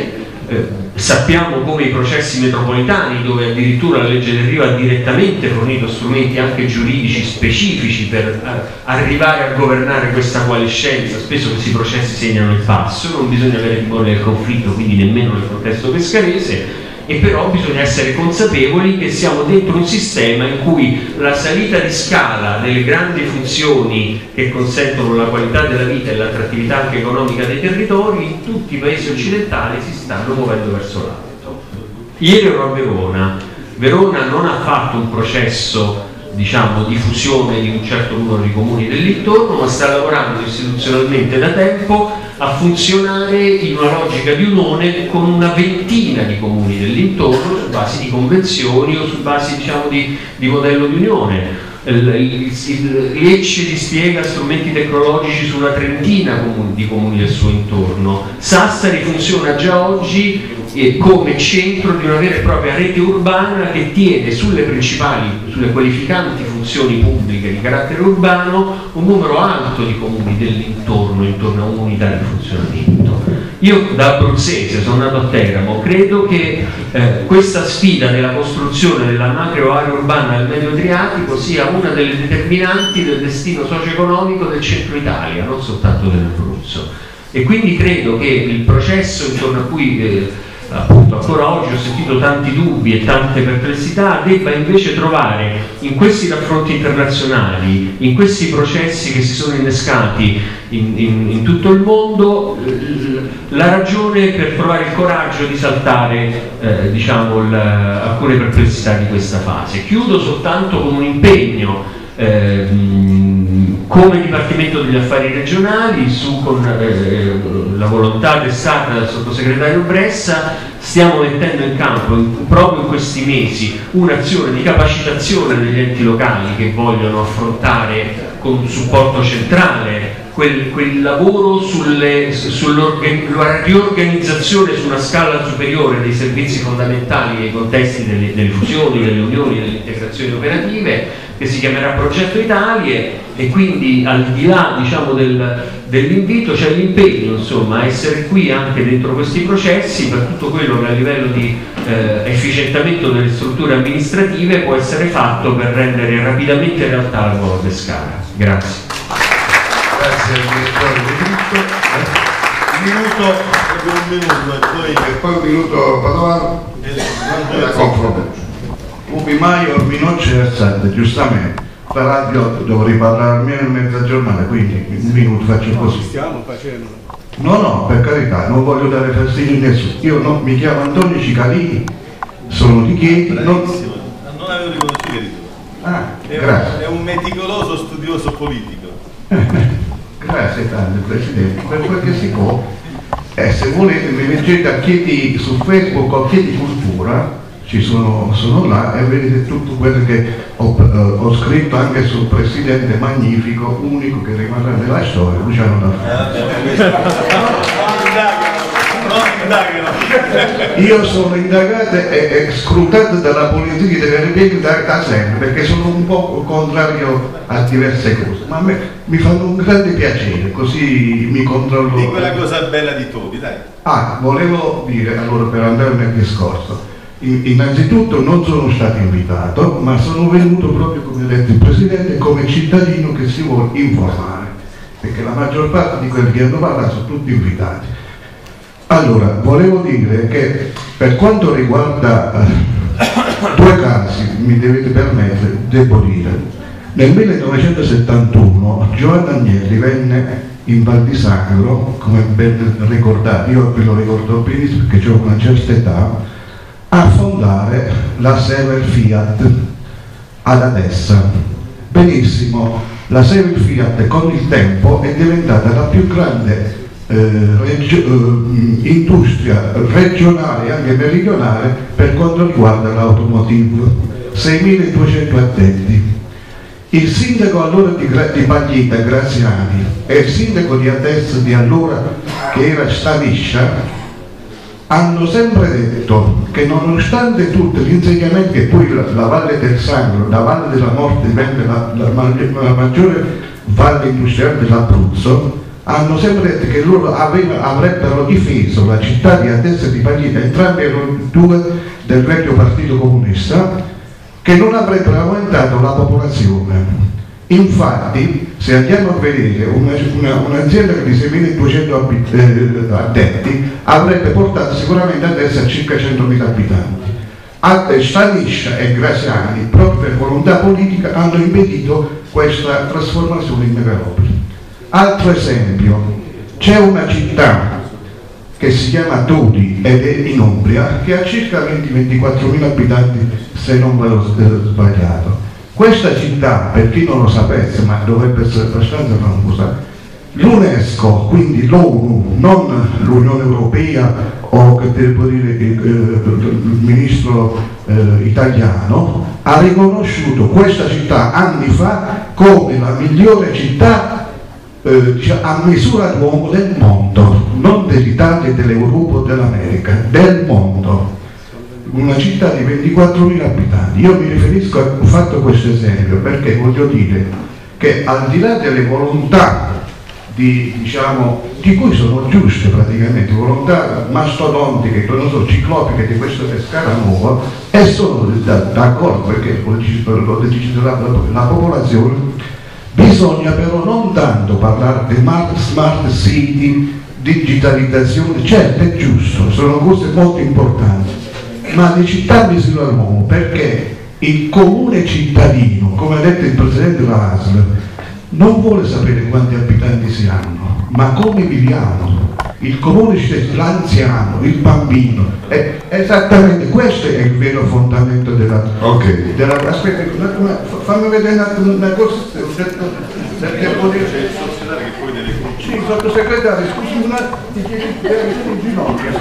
Sappiamo come i processi metropolitani, dove addirittura la legge del Rio ha direttamente fornito strumenti anche giuridici specifici per arrivare a governare questa coalescenza, spesso questi processi segnano il passo, non bisogna avere timore del conflitto, quindi nemmeno nel contesto pescarese, e però bisogna essere consapevoli che siamo dentro un sistema in cui la salita di scala delle grandi funzioni che consentono la qualità della vita e l'attrattività anche economica dei territori in tutti i paesi occidentali si stanno muovendo verso l'alto. Ieri ero a Verona. Verona non ha fatto un processo, diciamo, di fusione di un certo numero di comuni dell'intorno, ma sta lavorando istituzionalmente da tempo a funzionare in una logica di unione con una ventina di comuni dell'intorno su base di convenzioni o su base, diciamo, di modello di unione. Lecce dispiega strumenti tecnologici su una trentina di comuni del suo intorno. Sassari funziona già oggi come centro di una vera e propria rete urbana che tiene sulle qualificanti funzioni pubbliche di carattere urbano un numero alto di comuni dell'intorno, intorno a un'unità di funzionamento. Io da abruzzese, sono nato a Teramo, credo che questa sfida della costruzione della macro area urbana del Medio Adriatico sia una delle determinanti del destino socio-economico del centro Italia, non soltanto dell'Abruzzo. E quindi credo che il processo intorno a cui appunto ancora oggi ho sentito tanti dubbi e tante perplessità debba invece trovare in questi raffronti internazionali, in questi processi che si sono innescati in tutto il mondo, la ragione per trovare il coraggio di saltare diciamo, alcune perplessità di questa fase. Chiudo soltanto con un impegno come Dipartimento degli Affari Regionali, con la volontà destata dal sottosegretario Bressa, stiamo mettendo in campo proprio in questi mesi un'azione di capacitazione degli enti locali che vogliono affrontare con un supporto centrale quel lavoro sulla riorganizzazione su una scala superiore dei servizi fondamentali nei contesti delle fusioni, delle unioni, delle integrazioni operative, che si chiamerà Progetto Italie, e quindi al di là, diciamo, dell'invito c'è l'impegno, insomma, a essere qui anche dentro questi processi per tutto quello che a livello di efficientamento delle strutture amministrative può essere fatto per rendere rapidamente realtà la nuova Pescara. Grazie. Grazie al direttore e poi un minuto Padovano la confronto. Ubi Maior mi non c'è giustamente, però io dovrei parlare almeno mezza giornata, quindi un minuto faccio così. Stiamo facendo. No, per carità, non voglio dare fastidio a nessuno. Io no, mi chiamo Antonio Cicalini, sono di Chieti. Non avevo riconosciuto il grazie. È un meticoloso studioso politico. Grazie tanto Presidente, per quel che si può. Se volete mi leggete a Chieti su Facebook o Chieti Cultura, sono là e vedete tutto quello che ho scritto anche sul Presidente magnifico, unico che rimarrà nella storia, Luciano Io sono indagato e scrutato dalla polizia delle Repubbliche da sempre, perché sono un po' contrario a diverse cose, ma a me mi fanno un grande piacere, così mi controllo. Di quella cosa bella di Tobi, dai. Volevo dire, allora, per andare nel discorso, innanzitutto non sono stato invitato, ma sono venuto proprio, come ha detto il Presidente, come cittadino che si vuole informare, perché la maggior parte di quelli che hanno parlato sono tutti invitati. Allora, volevo dire che per quanto riguarda due casi, mi dovete permettere, devo dire, nel 1971 Giovanna Agnelli venne in Val di Sangro, come ben ricordato, io ve lo ricordo benissimo perché ho una certa età, a fondare la Sevel Fiat ad Adessa. Benissimo, la Sevel Fiat con il tempo è diventata la più grande industria regionale e anche meridionale per quanto riguarda l'automotive, 6.200 addetti. Il sindaco allora di Paglita, Graziani, e il sindaco di Adessa di allora, che era Staviscia, hanno sempre detto che nonostante tutti gli insegnamenti che poi la Valle del Sangro, la Valle della Morte diventa la maggiore valle industriale dell'Abruzzo, hanno sempre detto che loro avrebbero difeso la città di Atessa e di Paglia, entrambi erano due del vecchio partito comunista, che non avrebbero aumentato la popolazione. Infatti, se andiamo a vedere un'azienda di 6.200 addetti avrebbe portato sicuramente adesso a circa 100.000 abitanti. Staniscia e Graziani, proprio per volontà politica, hanno impedito questa trasformazione in megalopoli. Altro esempio, c'è una città che si chiama Todi ed è in Umbria, che ha circa 20-24.000 abitanti, se non me l'ho sbagliato. Questa città, per chi non lo sapesse, ma dovrebbe essere abbastanza famosa, l'UNESCO, quindi l'ONU, non l'Unione Europea o che devo dire il ministro italiano, ha riconosciuto questa città anni fa come la migliore città a misura d'uomo del mondo, non dell'Italia, dell'Europa o dell'America, del mondo. Una città di 24.000 abitanti. Io mi riferisco ho fatto questo esempio perché voglio dire che al di là delle volontà di cui sono giuste praticamente, volontà mastodontiche, non so, ciclopiche di questa Pescara nuova, e sono d'accordo perché lo decide la popolazione, bisogna però non tanto parlare di smart city, digitalizzazione, certo è giusto, sono cose molto importanti, ma di città a misura d'uomo, perché il comune cittadino, come ha detto il presidente della ASL, non vuole sapere quanti abitanti si hanno, ma come viviamo. Il comune cittadino, l'anziano, il bambino, esattamente questo è il vero fondamento della... Ok. Aspetta, fammi vedere una cosa, perché vuol dire... Sì, sottosegretario, scusi un attimo, ti chiedo in ginocchio,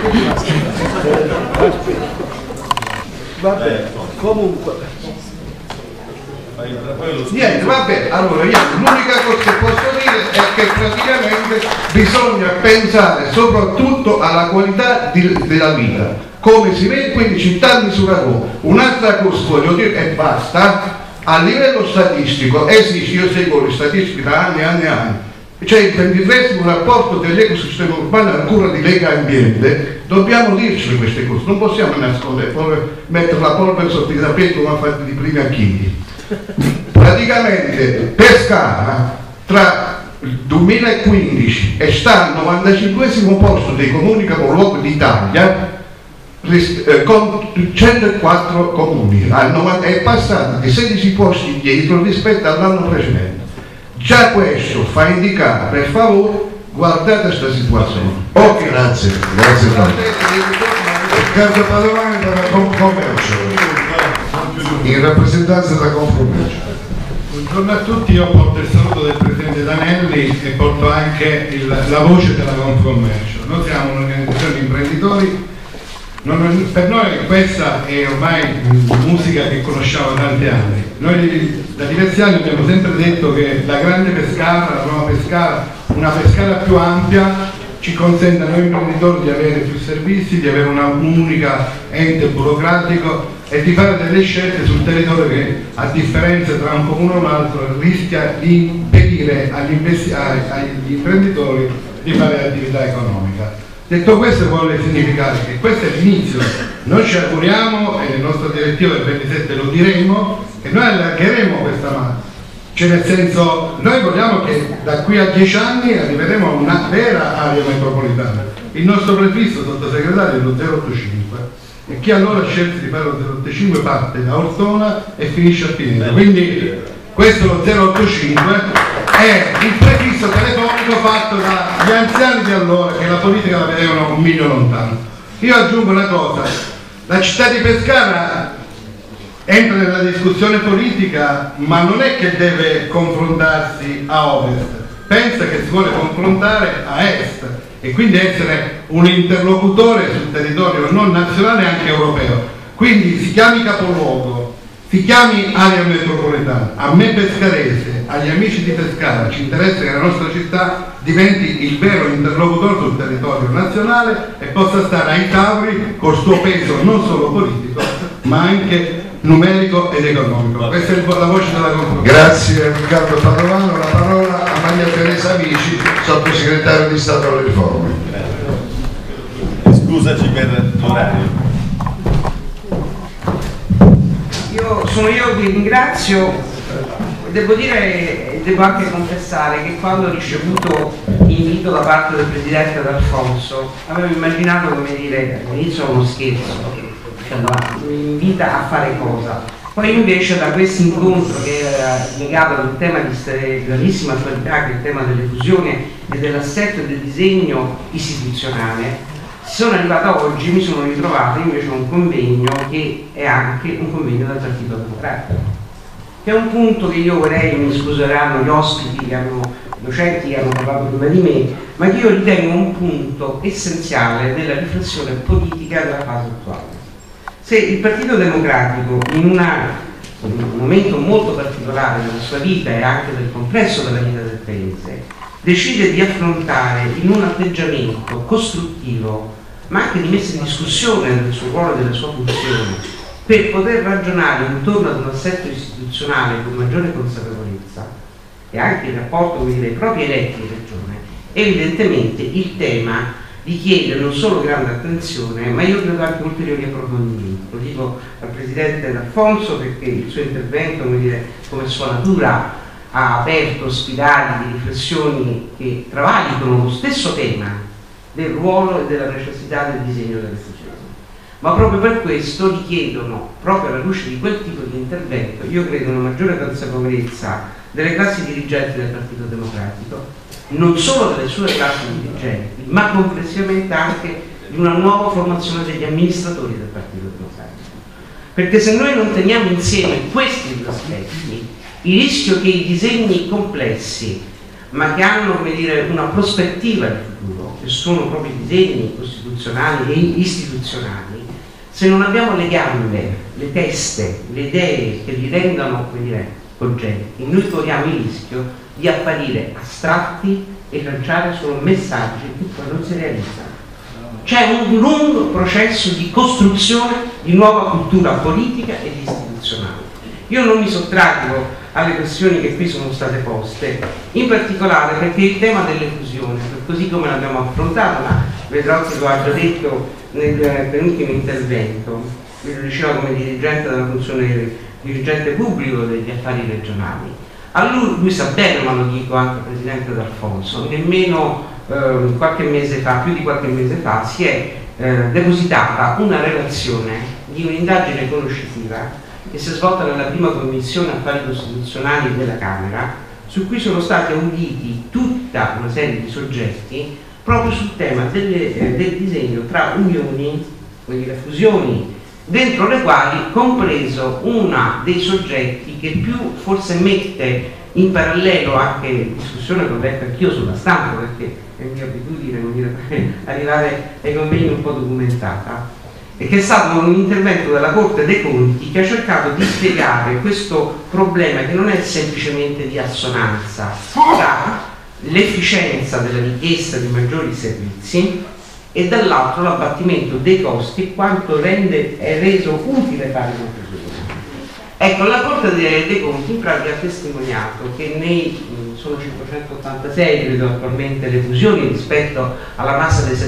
vabbè, comunque niente, vabbè, allora l'unica cosa che posso dire è che praticamente bisogna pensare soprattutto alla qualità della vita, come si vede, quindi città a misura d'uomo. Un'altra cosa voglio dire e basta, a livello statistico esiste, io seguo le statistiche da anni e anni e anni. C'è il 23esimo rapporto dell'ecosistema urbano a cura di Lega Ambiente, dobbiamo dirci queste cose, non possiamo nascondere, mettere la polvere sotto i tappeti come ha fatto di prima Chini. Praticamente Pescara tra il 2015 e sta al 95esimo posto dei comuni capoluogo d'Italia con 104 comuni, è passata di 16 posti indietro rispetto all'anno precedente. Già questo fa indicare, per favore, guardate questa situazione. Ok, grazie Riccardo Padovani dalla Confcommercio, in rappresentanza della Confcommercio. Buongiorno a tutti, io porto il saluto del Presidente Danelli e porto anche la voce della Confcommercio. Noi siamo un'organizzazione di imprenditori, per noi questa è ormai musica che conosciamo da tanti anni. Noi da diversi anni abbiamo sempre detto che la grande Pescara, la nuova Pescara, una Pescara più ampia, ci consente a noi imprenditori di avere più servizi, di avere un unica ente burocratico e di fare delle scelte sul territorio che, a differenza tra un comune e un altro, rischia di impedire agli imprenditori di fare attività economica. Detto questo, vuole significare che questo è l'inizio. Noi ci auguriamo, e nel nostro direttivo del 27 lo diremo, che noi allargheremo questa mano. Cioè, nel senso, noi vogliamo che da qui a 10 anni arriveremo a una vera area metropolitana. Il nostro prefisso, sottosegretario, è lo 085 e chi allora scelse di fare lo 085 parte da Ortona e finisce a Pineta. Quindi questo lo 085 è il prefisso telefonico fatto dagli anziani di allora, che la politica la vedevano un miglio lontano. Io aggiungo una cosa, la città di Pescara entra nella discussione politica, ma non è che deve confrontarsi a ovest, pensa che si vuole confrontare a est e quindi essere un interlocutore sul territorio non nazionale e anche europeo. Quindi si chiami capoluogo, si chiami area metropolitana, a me pescarese, agli amici di Pescara ci interessa che la nostra città diventi il vero interlocutore sul territorio nazionale e possa stare ai tavoli col suo peso non solo politico ma anche numerico ed economico. Questa è la voce della Confcommercio. Grazie a Riccardo Padovano, la parola a Maria Teresa Amici, sottosegretario di Stato alle riforme. Scusaci per l'orario. Sono io che ringrazio. Devo dire e devo anche confessare che quando ho ricevuto l'invito da parte del Presidente D'Alfonso avevo immaginato, come dire, all'inizio uno scherzo, mi invita a fare cosa? Poi invece da questo incontro che era legato ad un tema di grandissima attualità, che è il tema delle fusioni e dell'assetto e del disegno istituzionale, sono arrivata oggi, mi sono ritrovata invece a un convegno che è anche un convegno del Partito Democratico, che è un punto che io vorrei, mi scuseranno gli ospiti docenti che hanno parlato prima di me, ma che io ritengo un punto essenziale della riflessione politica della fase attuale. Se il Partito Democratico in un momento molto particolare della sua vita e anche del complesso della vita del Paese decide di affrontare in un atteggiamento costruttivo ma anche di messa in discussione del suo ruolo e delle sue funzioni per poter ragionare intorno ad un assetto istituzionale con maggiore consapevolezza e anche in rapporto con i propri eletti in regione, evidentemente il tema richiede non solo grande attenzione, ma io credo anche ulteriori approfondimenti. Lo dico al Presidente D'Alfonso perché il suo intervento, come sua natura, ha aperto spirali di riflessioni che travalicano lo stesso tema del ruolo e della necessità del disegno delle fusioni. Ma proprio per questo richiedono, proprio alla luce di quel tipo di intervento, io credo una maggiore consapevolezza delle classi dirigenti del Partito Democratico, non solo delle sue classi dirigenti, ma complessivamente anche di una nuova formazione degli amministratori del Partito Democratico. Perché se noi non teniamo insieme questi due aspetti, il rischio che i disegni complessi, ma che hanno, come dire, una prospettiva di futuro, che sono proprio i disegni costituzionali e istituzionali, se non abbiamo le gambe, le teste, le idee che li rendano, come dire, cogenti, noi corriamo il rischio di apparire astratti e lanciare solo messaggi che poi non si realizzano. C'è un lungo processo di costruzione di nuova cultura politica ed istituzionale. Io non mi sottraggo alle questioni che qui sono state poste, in particolare perché il tema delle fusioni, così come l'abbiamo affrontato, ma vedrò che lo ha già detto nel penultimo intervento, lo diceva come dirigente della funzione dirigente pubblico degli affari regionali. A lui sa bene, ma lo dico anche al Presidente D'Alfonso, nemmeno qualche mese fa, più di qualche mese fa, si è depositata una relazione di un'indagine conoscitiva che si è svolta nella prima commissione affari costituzionali della Camera, su cui sono stati auditi tutta una serie di soggetti proprio sul tema del disegno tra unioni, quindi le fusioni, dentro le quali compreso uno dei soggetti che più forse mette in parallelo, anche discussione che ho letto anch'io sulla stampa, perché è mia abitudine arrivare ai convegni un po' documentata, e che è stato un intervento della Corte dei Conti che ha cercato di spiegare questo problema, che non è semplicemente di assonanza tra l'efficienza della richiesta di maggiori servizi e dall'altro l'abbattimento dei costi e quanto è reso utile fare una fusione. Ecco, la Corte dei Conti in pratica ha testimoniato che sono 586 credo attualmente le fusioni rispetto alla massa dei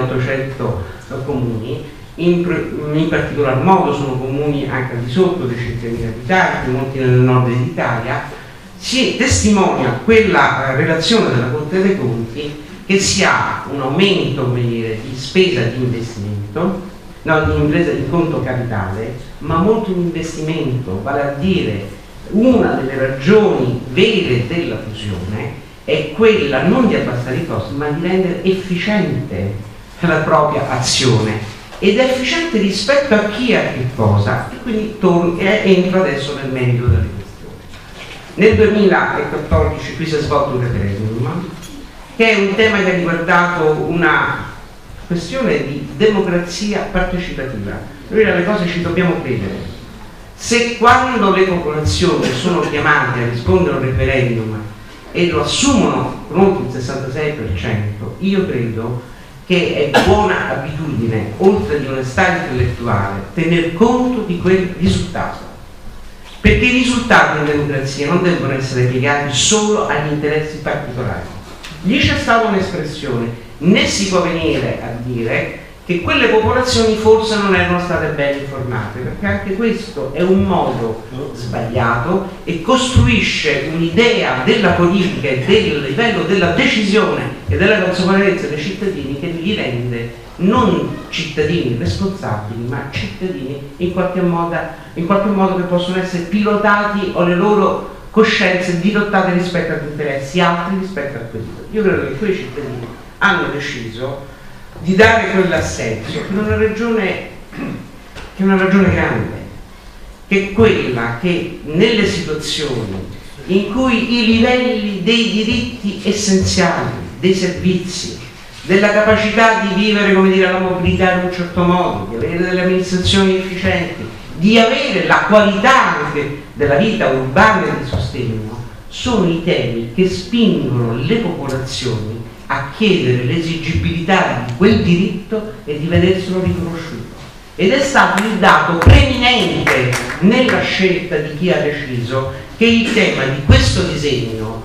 7.800 comuni. In particolar modo sono comuni anche al di sotto dei 100.000 abitanti, molti nel nord d'Italia. Si testimonia quella relazione della Corte dei Conti che si ha un aumento, come dire, di spesa di investimento, di conto capitale, ma molto di investimento, vale a dire una delle ragioni vere della fusione è quella non di abbassare i costi, ma di rendere efficiente la propria azione. Ed è efficiente rispetto a chi ha che cosa, e quindi entro adesso nel merito delle questioni. Nel 2014 qui si è svolto un referendum, che è un tema che ha riguardato una questione di democrazia partecipativa. Noi alle cose ci dobbiamo credere. Se quando le popolazioni sono chiamate a rispondere a un referendum e lo assumono pronto il 66%, io credo che è buona abitudine, oltre di onestà intellettuale, tener conto di quel risultato. Perché i risultati in democrazia non devono essere piegati solo agli interessi particolari. Lì c'è stata un'espressione, né si può venire a dire che quelle popolazioni forse non erano state ben informate, perché anche questo è un modo sbagliato e costruisce un'idea della politica e del livello della decisione e della consapevolezza dei cittadini che li rende non cittadini responsabili, ma cittadini in qualche modo che possono essere pilotati o le loro coscienze dirottate rispetto agli interessi altri rispetto a quelli. Io credo che quei cittadini hanno deciso di dare quell'assenso per una ragione che è una ragione grande, che è quella che nelle situazioni in cui i livelli dei diritti essenziali, dei servizi, della capacità di vivere, come dire, la mobilità in un certo modo, di avere delle amministrazioni efficienti, di avere la qualità anche della vita urbana e di sostegno, sono i temi che spingono le popolazioni a chiedere l'esigibilità di quel diritto e di vederselo riconosciuto. Ed è stato il dato preminente nella scelta di chi ha deciso che il tema di questo disegno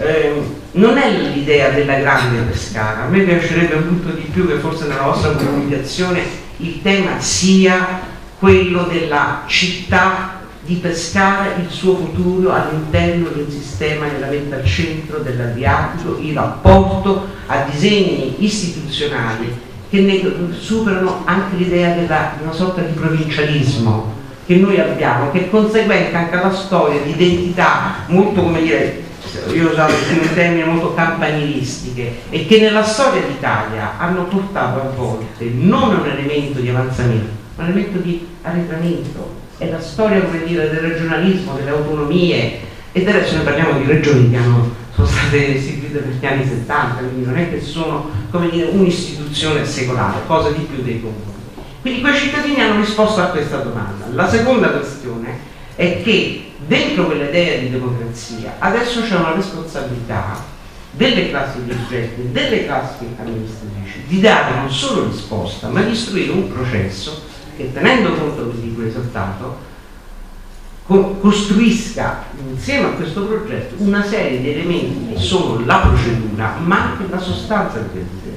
non è l'idea della grande Pescara. A me piacerebbe molto di più che forse nella vostra comunicazione il tema sia quello della città di Pescara, il suo futuro all'interno di un sistema che la mette al centro dell'Adriatico, il rapporto a disegni istituzionali che ne superano anche l'idea di una sorta di provincialismo che noi abbiamo, che è conseguente anche alla storia di identità molto, come dire, io ho usato un termine molto campanilistiche, e che nella storia d'Italia hanno portato a volte non un elemento di avanzamento, ma un elemento di arretramento. È la storia, come dire, del regionalismo, delle autonomie, e adesso noi parliamo di regioni che sono state istituite per gli anni 70, quindi non è che sono, come dire, un'istituzione secolare, cosa di più dei comuni. Quindi quei cittadini hanno risposto a questa domanda. La seconda questione è che dentro quell'idea di democrazia adesso c'è una responsabilità delle classi dirigenti, delle classi amministratrici, di dare non solo risposta, ma di istruire un processo che, tenendo conto di cui esaltato, costruisca insieme a questo progetto una serie di elementi che sono la procedura, ma anche la sostanza di quel disegno.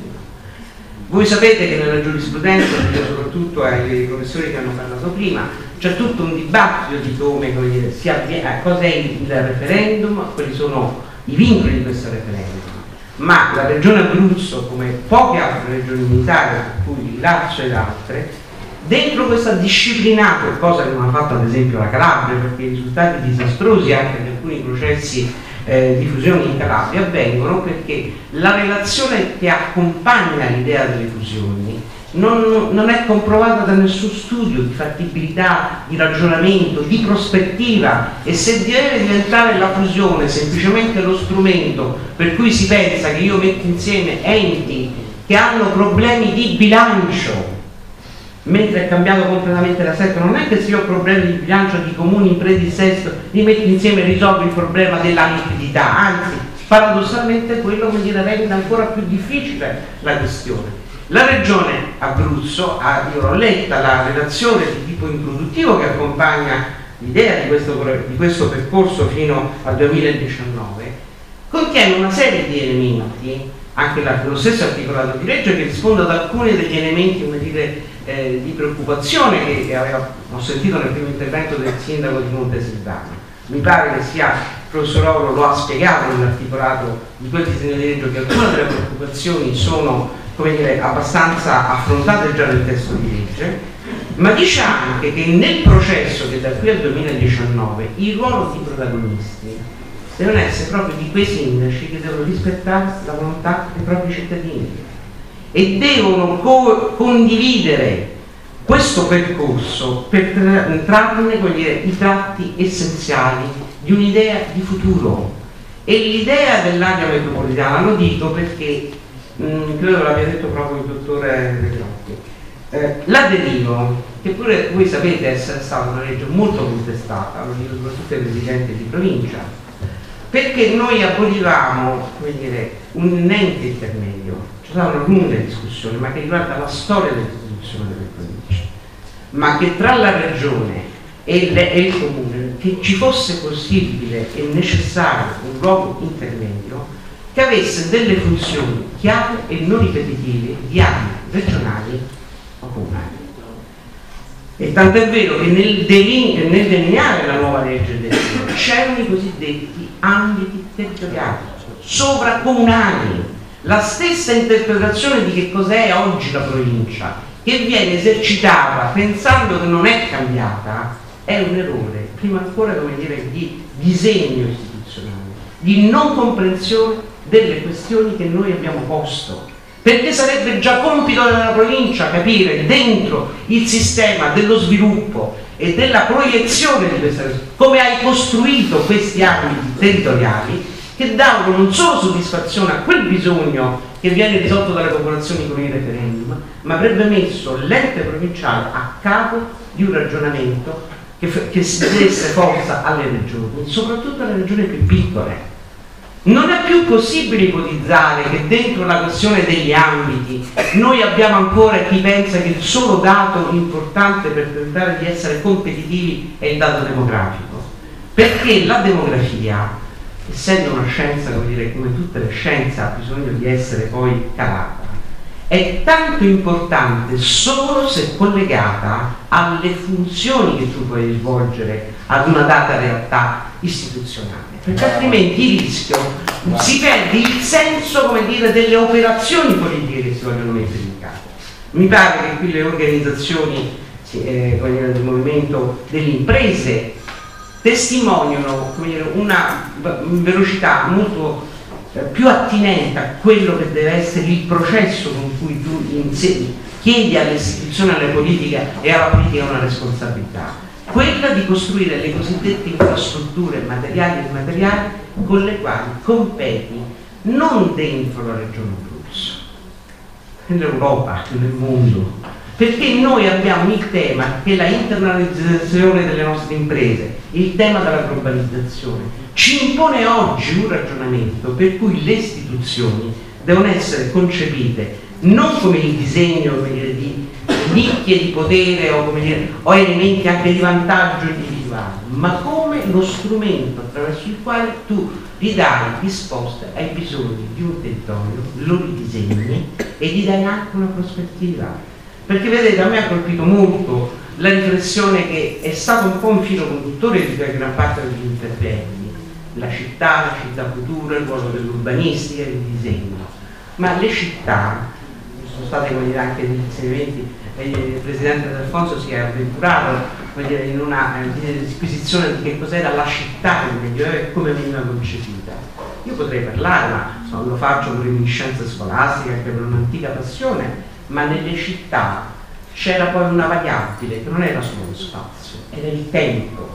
Voi sapete che nella giurisprudenza, soprattutto ai professori che hanno parlato prima, c'è tutto un dibattito di come dire, cos'è il referendum, quali sono i vincoli di questo referendum. Ma la regione Abruzzo, come poche altre regioni in Italia, per cui il Lazio ed altre, dentro questa disciplinata, cosa che non ha fatto ad esempio la Calabria, perché i risultati disastrosi anche di alcuni processi di fusione in Calabria avvengono perché la relazione che accompagna l'idea delle fusioni non è comprovata da nessun studio di fattibilità, di ragionamento, di prospettiva, e se deve diventare la fusione semplicemente lo strumento per cui si pensa che io metto insieme enti che hanno problemi di bilancio, mentre è cambiato completamente l'assetto, non è che se io ho problemi di bilancio di comuni in predissesto li metto insieme e risolvo il problema della liquidità, anzi paradossalmente quello mi rende ancora più difficile la questione. La regione Abruzzo, io l'ho letta, la relazione di tipo introduttivo che accompagna l'idea di questo percorso fino al 2019, contiene una serie di elementi, anche lo stesso articolato di legge, che risponde ad alcuni degli elementi, come dire, di preoccupazione che ho sentito nel primo intervento del sindaco di Montesilvano. Mi pare che sia il professor Oro lo ha spiegato nell'articolato di quel disegno di legge, che alcune delle preoccupazioni sono, come dire, abbastanza affrontate già nel testo di legge, ma dice anche che nel processo che da qui al 2019 il ruolo di protagonisti devono essere proprio di quei sindaci che devono rispettare la volontà dei propri cittadini e devono condividere questo percorso per trarne i tratti essenziali di un'idea di futuro. E l'idea dell'area metropolitana, lo dico perché credo l'abbia detto proprio il dottore Regrotti, la Derivo, che pure voi sapete essere stata una legge molto contestata, lo dico soprattutto ai presidenti di provincia, perché noi abolivamo, come dire, un ente intermedio. C'è stata una lunga discussione, ma che riguarda la storia dell'istituzione delle province, ma che tra la regione e il comune che ci fosse possibile e necessario un luogo intermedio che avesse delle funzioni chiare e non ripetitive di ambiti regionali o comunali. E tant'è vero che nel delineare la nuova legge del c'erano i cosiddetti ambiti territoriali, sovracomunali, la stessa interpretazione di che cos'è oggi la provincia, che viene esercitata pensando che non è cambiata, è un errore, prima ancora, come dire, di disegno istituzionale, di non comprensione delle questioni che noi abbiamo posto, perché sarebbe già compito della provincia capire dentro il sistema dello sviluppo e della proiezione di questa come hai costruito questi ambiti territoriali che davano non solo soddisfazione a quel bisogno che viene risolto dalle popolazioni con il referendum, ma avrebbe messo l'ente provinciale a capo di un ragionamento che si desse forza alle regioni, soprattutto alle regioni più piccole. Non è più possibile ipotizzare che dentro la questione degli ambiti noi abbiamo ancora chi pensa che il solo dato importante per tentare di essere competitivi è il dato demografico, perché la demografia, essendo una scienza, come dire, come tutte le scienze, ha bisogno di essere poi calata, è tanto importante solo se collegata alle funzioni che tu puoi svolgere ad una data realtà istituzionale, perché altrimenti il rischio si perde il senso, come dire, delle operazioni politiche che si vogliono mettere in campo. Mi pare che qui le organizzazioni del movimento delle imprese testimoniano, come dire, una velocità molto più attinente a quello che deve essere il processo con cui tu chiedi alle istituzioni, alle politiche e alla politica una responsabilità, quella di costruire le cosiddette infrastrutture materiali e immateriali con le quali competi non dentro la regione Abruzzo, nell'Europa, nel mondo, perché noi abbiamo il tema che la internalizzazione delle nostre imprese, il tema della globalizzazione ci impone oggi un ragionamento per cui le istituzioni devono essere concepite non come il disegno, come dire, di nicchie di potere o, come dire, o elementi anche di vantaggio individuale, ma come lo strumento attraverso il quale tu gli dai risposte ai bisogni di un territorio, lo ridisegni e gli dai anche una prospettiva. Perché vedete, a me ha colpito molto la riflessione che è stato un po' un filo conduttore di gran parte degli interventi, la città futura, il ruolo dell'urbanistica e del disegno, ma le città sono state, come dire, anche degli insegnamenti, il Presidente D'Alfonso si è avventurato, come dire, in una disquisizione di che cos'era la città nel Medioevo e come veniva concepita. Io potrei parlare, ma lo faccio per reminiscenza scolastica, anche per un'antica passione, ma nelle città c'era poi una variabile che non era solo lo spazio, era il tempo.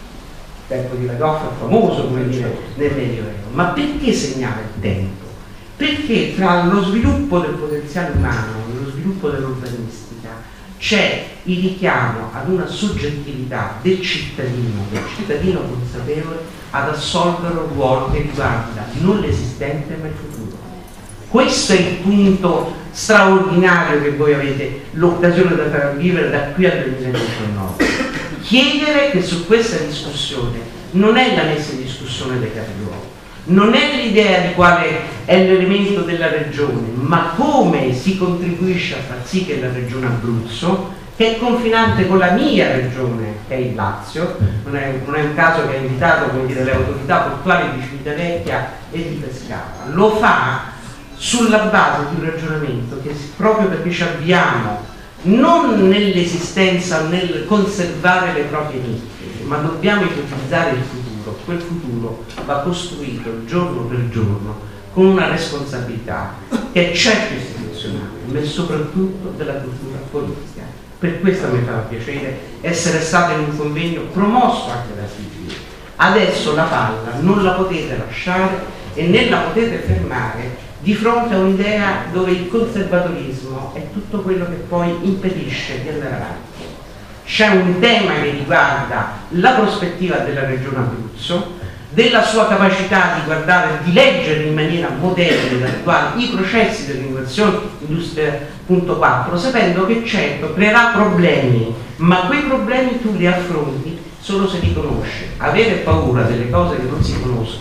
Il tempo di Lagoff è famoso, come dire, nel Medioevo, ma perché segnava il tempo? Perché tra lo sviluppo del potenziale umano e lo sviluppo dell'urbanistica c'è il richiamo ad una soggettività del cittadino consapevole ad assolvere un ruolo che riguarda non l'esistente ma il futuro. Questo è il punto straordinario che voi avete l'occasione da far vivere da qui al 2019. Chiedere che su questa discussione non è la messa in discussione dei capoluoghi, non è l'idea di quale è l'elemento della regione, ma come si contribuisce a far sì che la regione Abruzzo, che è confinante con la mia regione, che è il Lazio, non è un caso che ha invitato, come dire, le autorità portuali di Civitavecchia e di Pescara, lo fa sulla base di un ragionamento che proprio perché ci avviamo non nell'esistenza o nel conservare le proprie nicchie, ma dobbiamo ipotizzare il futuro. Quel futuro va costruito giorno per giorno con una responsabilità che è certo istituzionale, ma soprattutto della cultura politica. Per questo mi fa piacere essere stato in un convegno promosso anche da Sicilia. Adesso la palla non la potete lasciare e né la potete fermare di fronte a un'idea dove il conservatorismo è tutto quello che poi impedisce di andare avanti. C'è un tema che riguarda la prospettiva della regione Abruzzo, della sua capacità di guardare, di leggere in maniera moderna ed attuale i processi dell'innovazione industria punto 4, sapendo che certo creerà problemi, ma quei problemi tu li affronti solo se li conosci. Avere paura delle cose che non si conoscono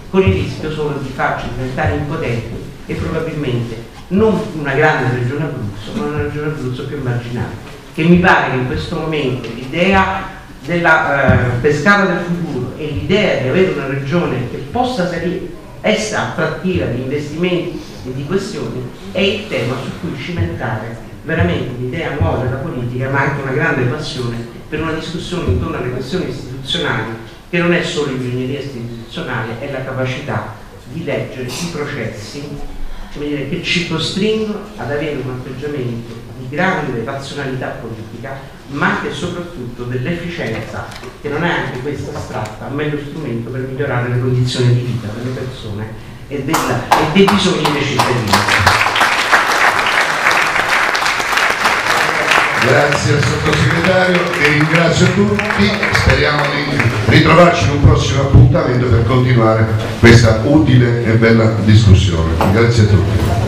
con il rischio solo di farci diventare impotenti e probabilmente non una grande regione Abruzzo, ma una regione Abruzzo più marginale. Che mi pare che in questo momento l'idea della Pescara del futuro e l'idea di avere una regione che possa essere attrattiva di investimenti e di questioni è il tema su cui cimentare veramente l'idea nuova della politica, ma anche una grande passione per una discussione intorno alle questioni istituzionali, che non è solo ingegneria istituzionale, è la capacità di leggere i processi, come dire, che ci costringono ad avere un atteggiamento di grande razionalità politica, ma anche e soprattutto dell'efficienza, che non è anche questa astratta, ma è lo strumento per migliorare le condizioni di vita delle persone e dei bisogni dei cittadini. Grazie al sottosegretario, vi ringrazio tutti, speriamo di ritrovarci in un prossimo appuntamento per continuare questa utile e bella discussione. Grazie a tutti.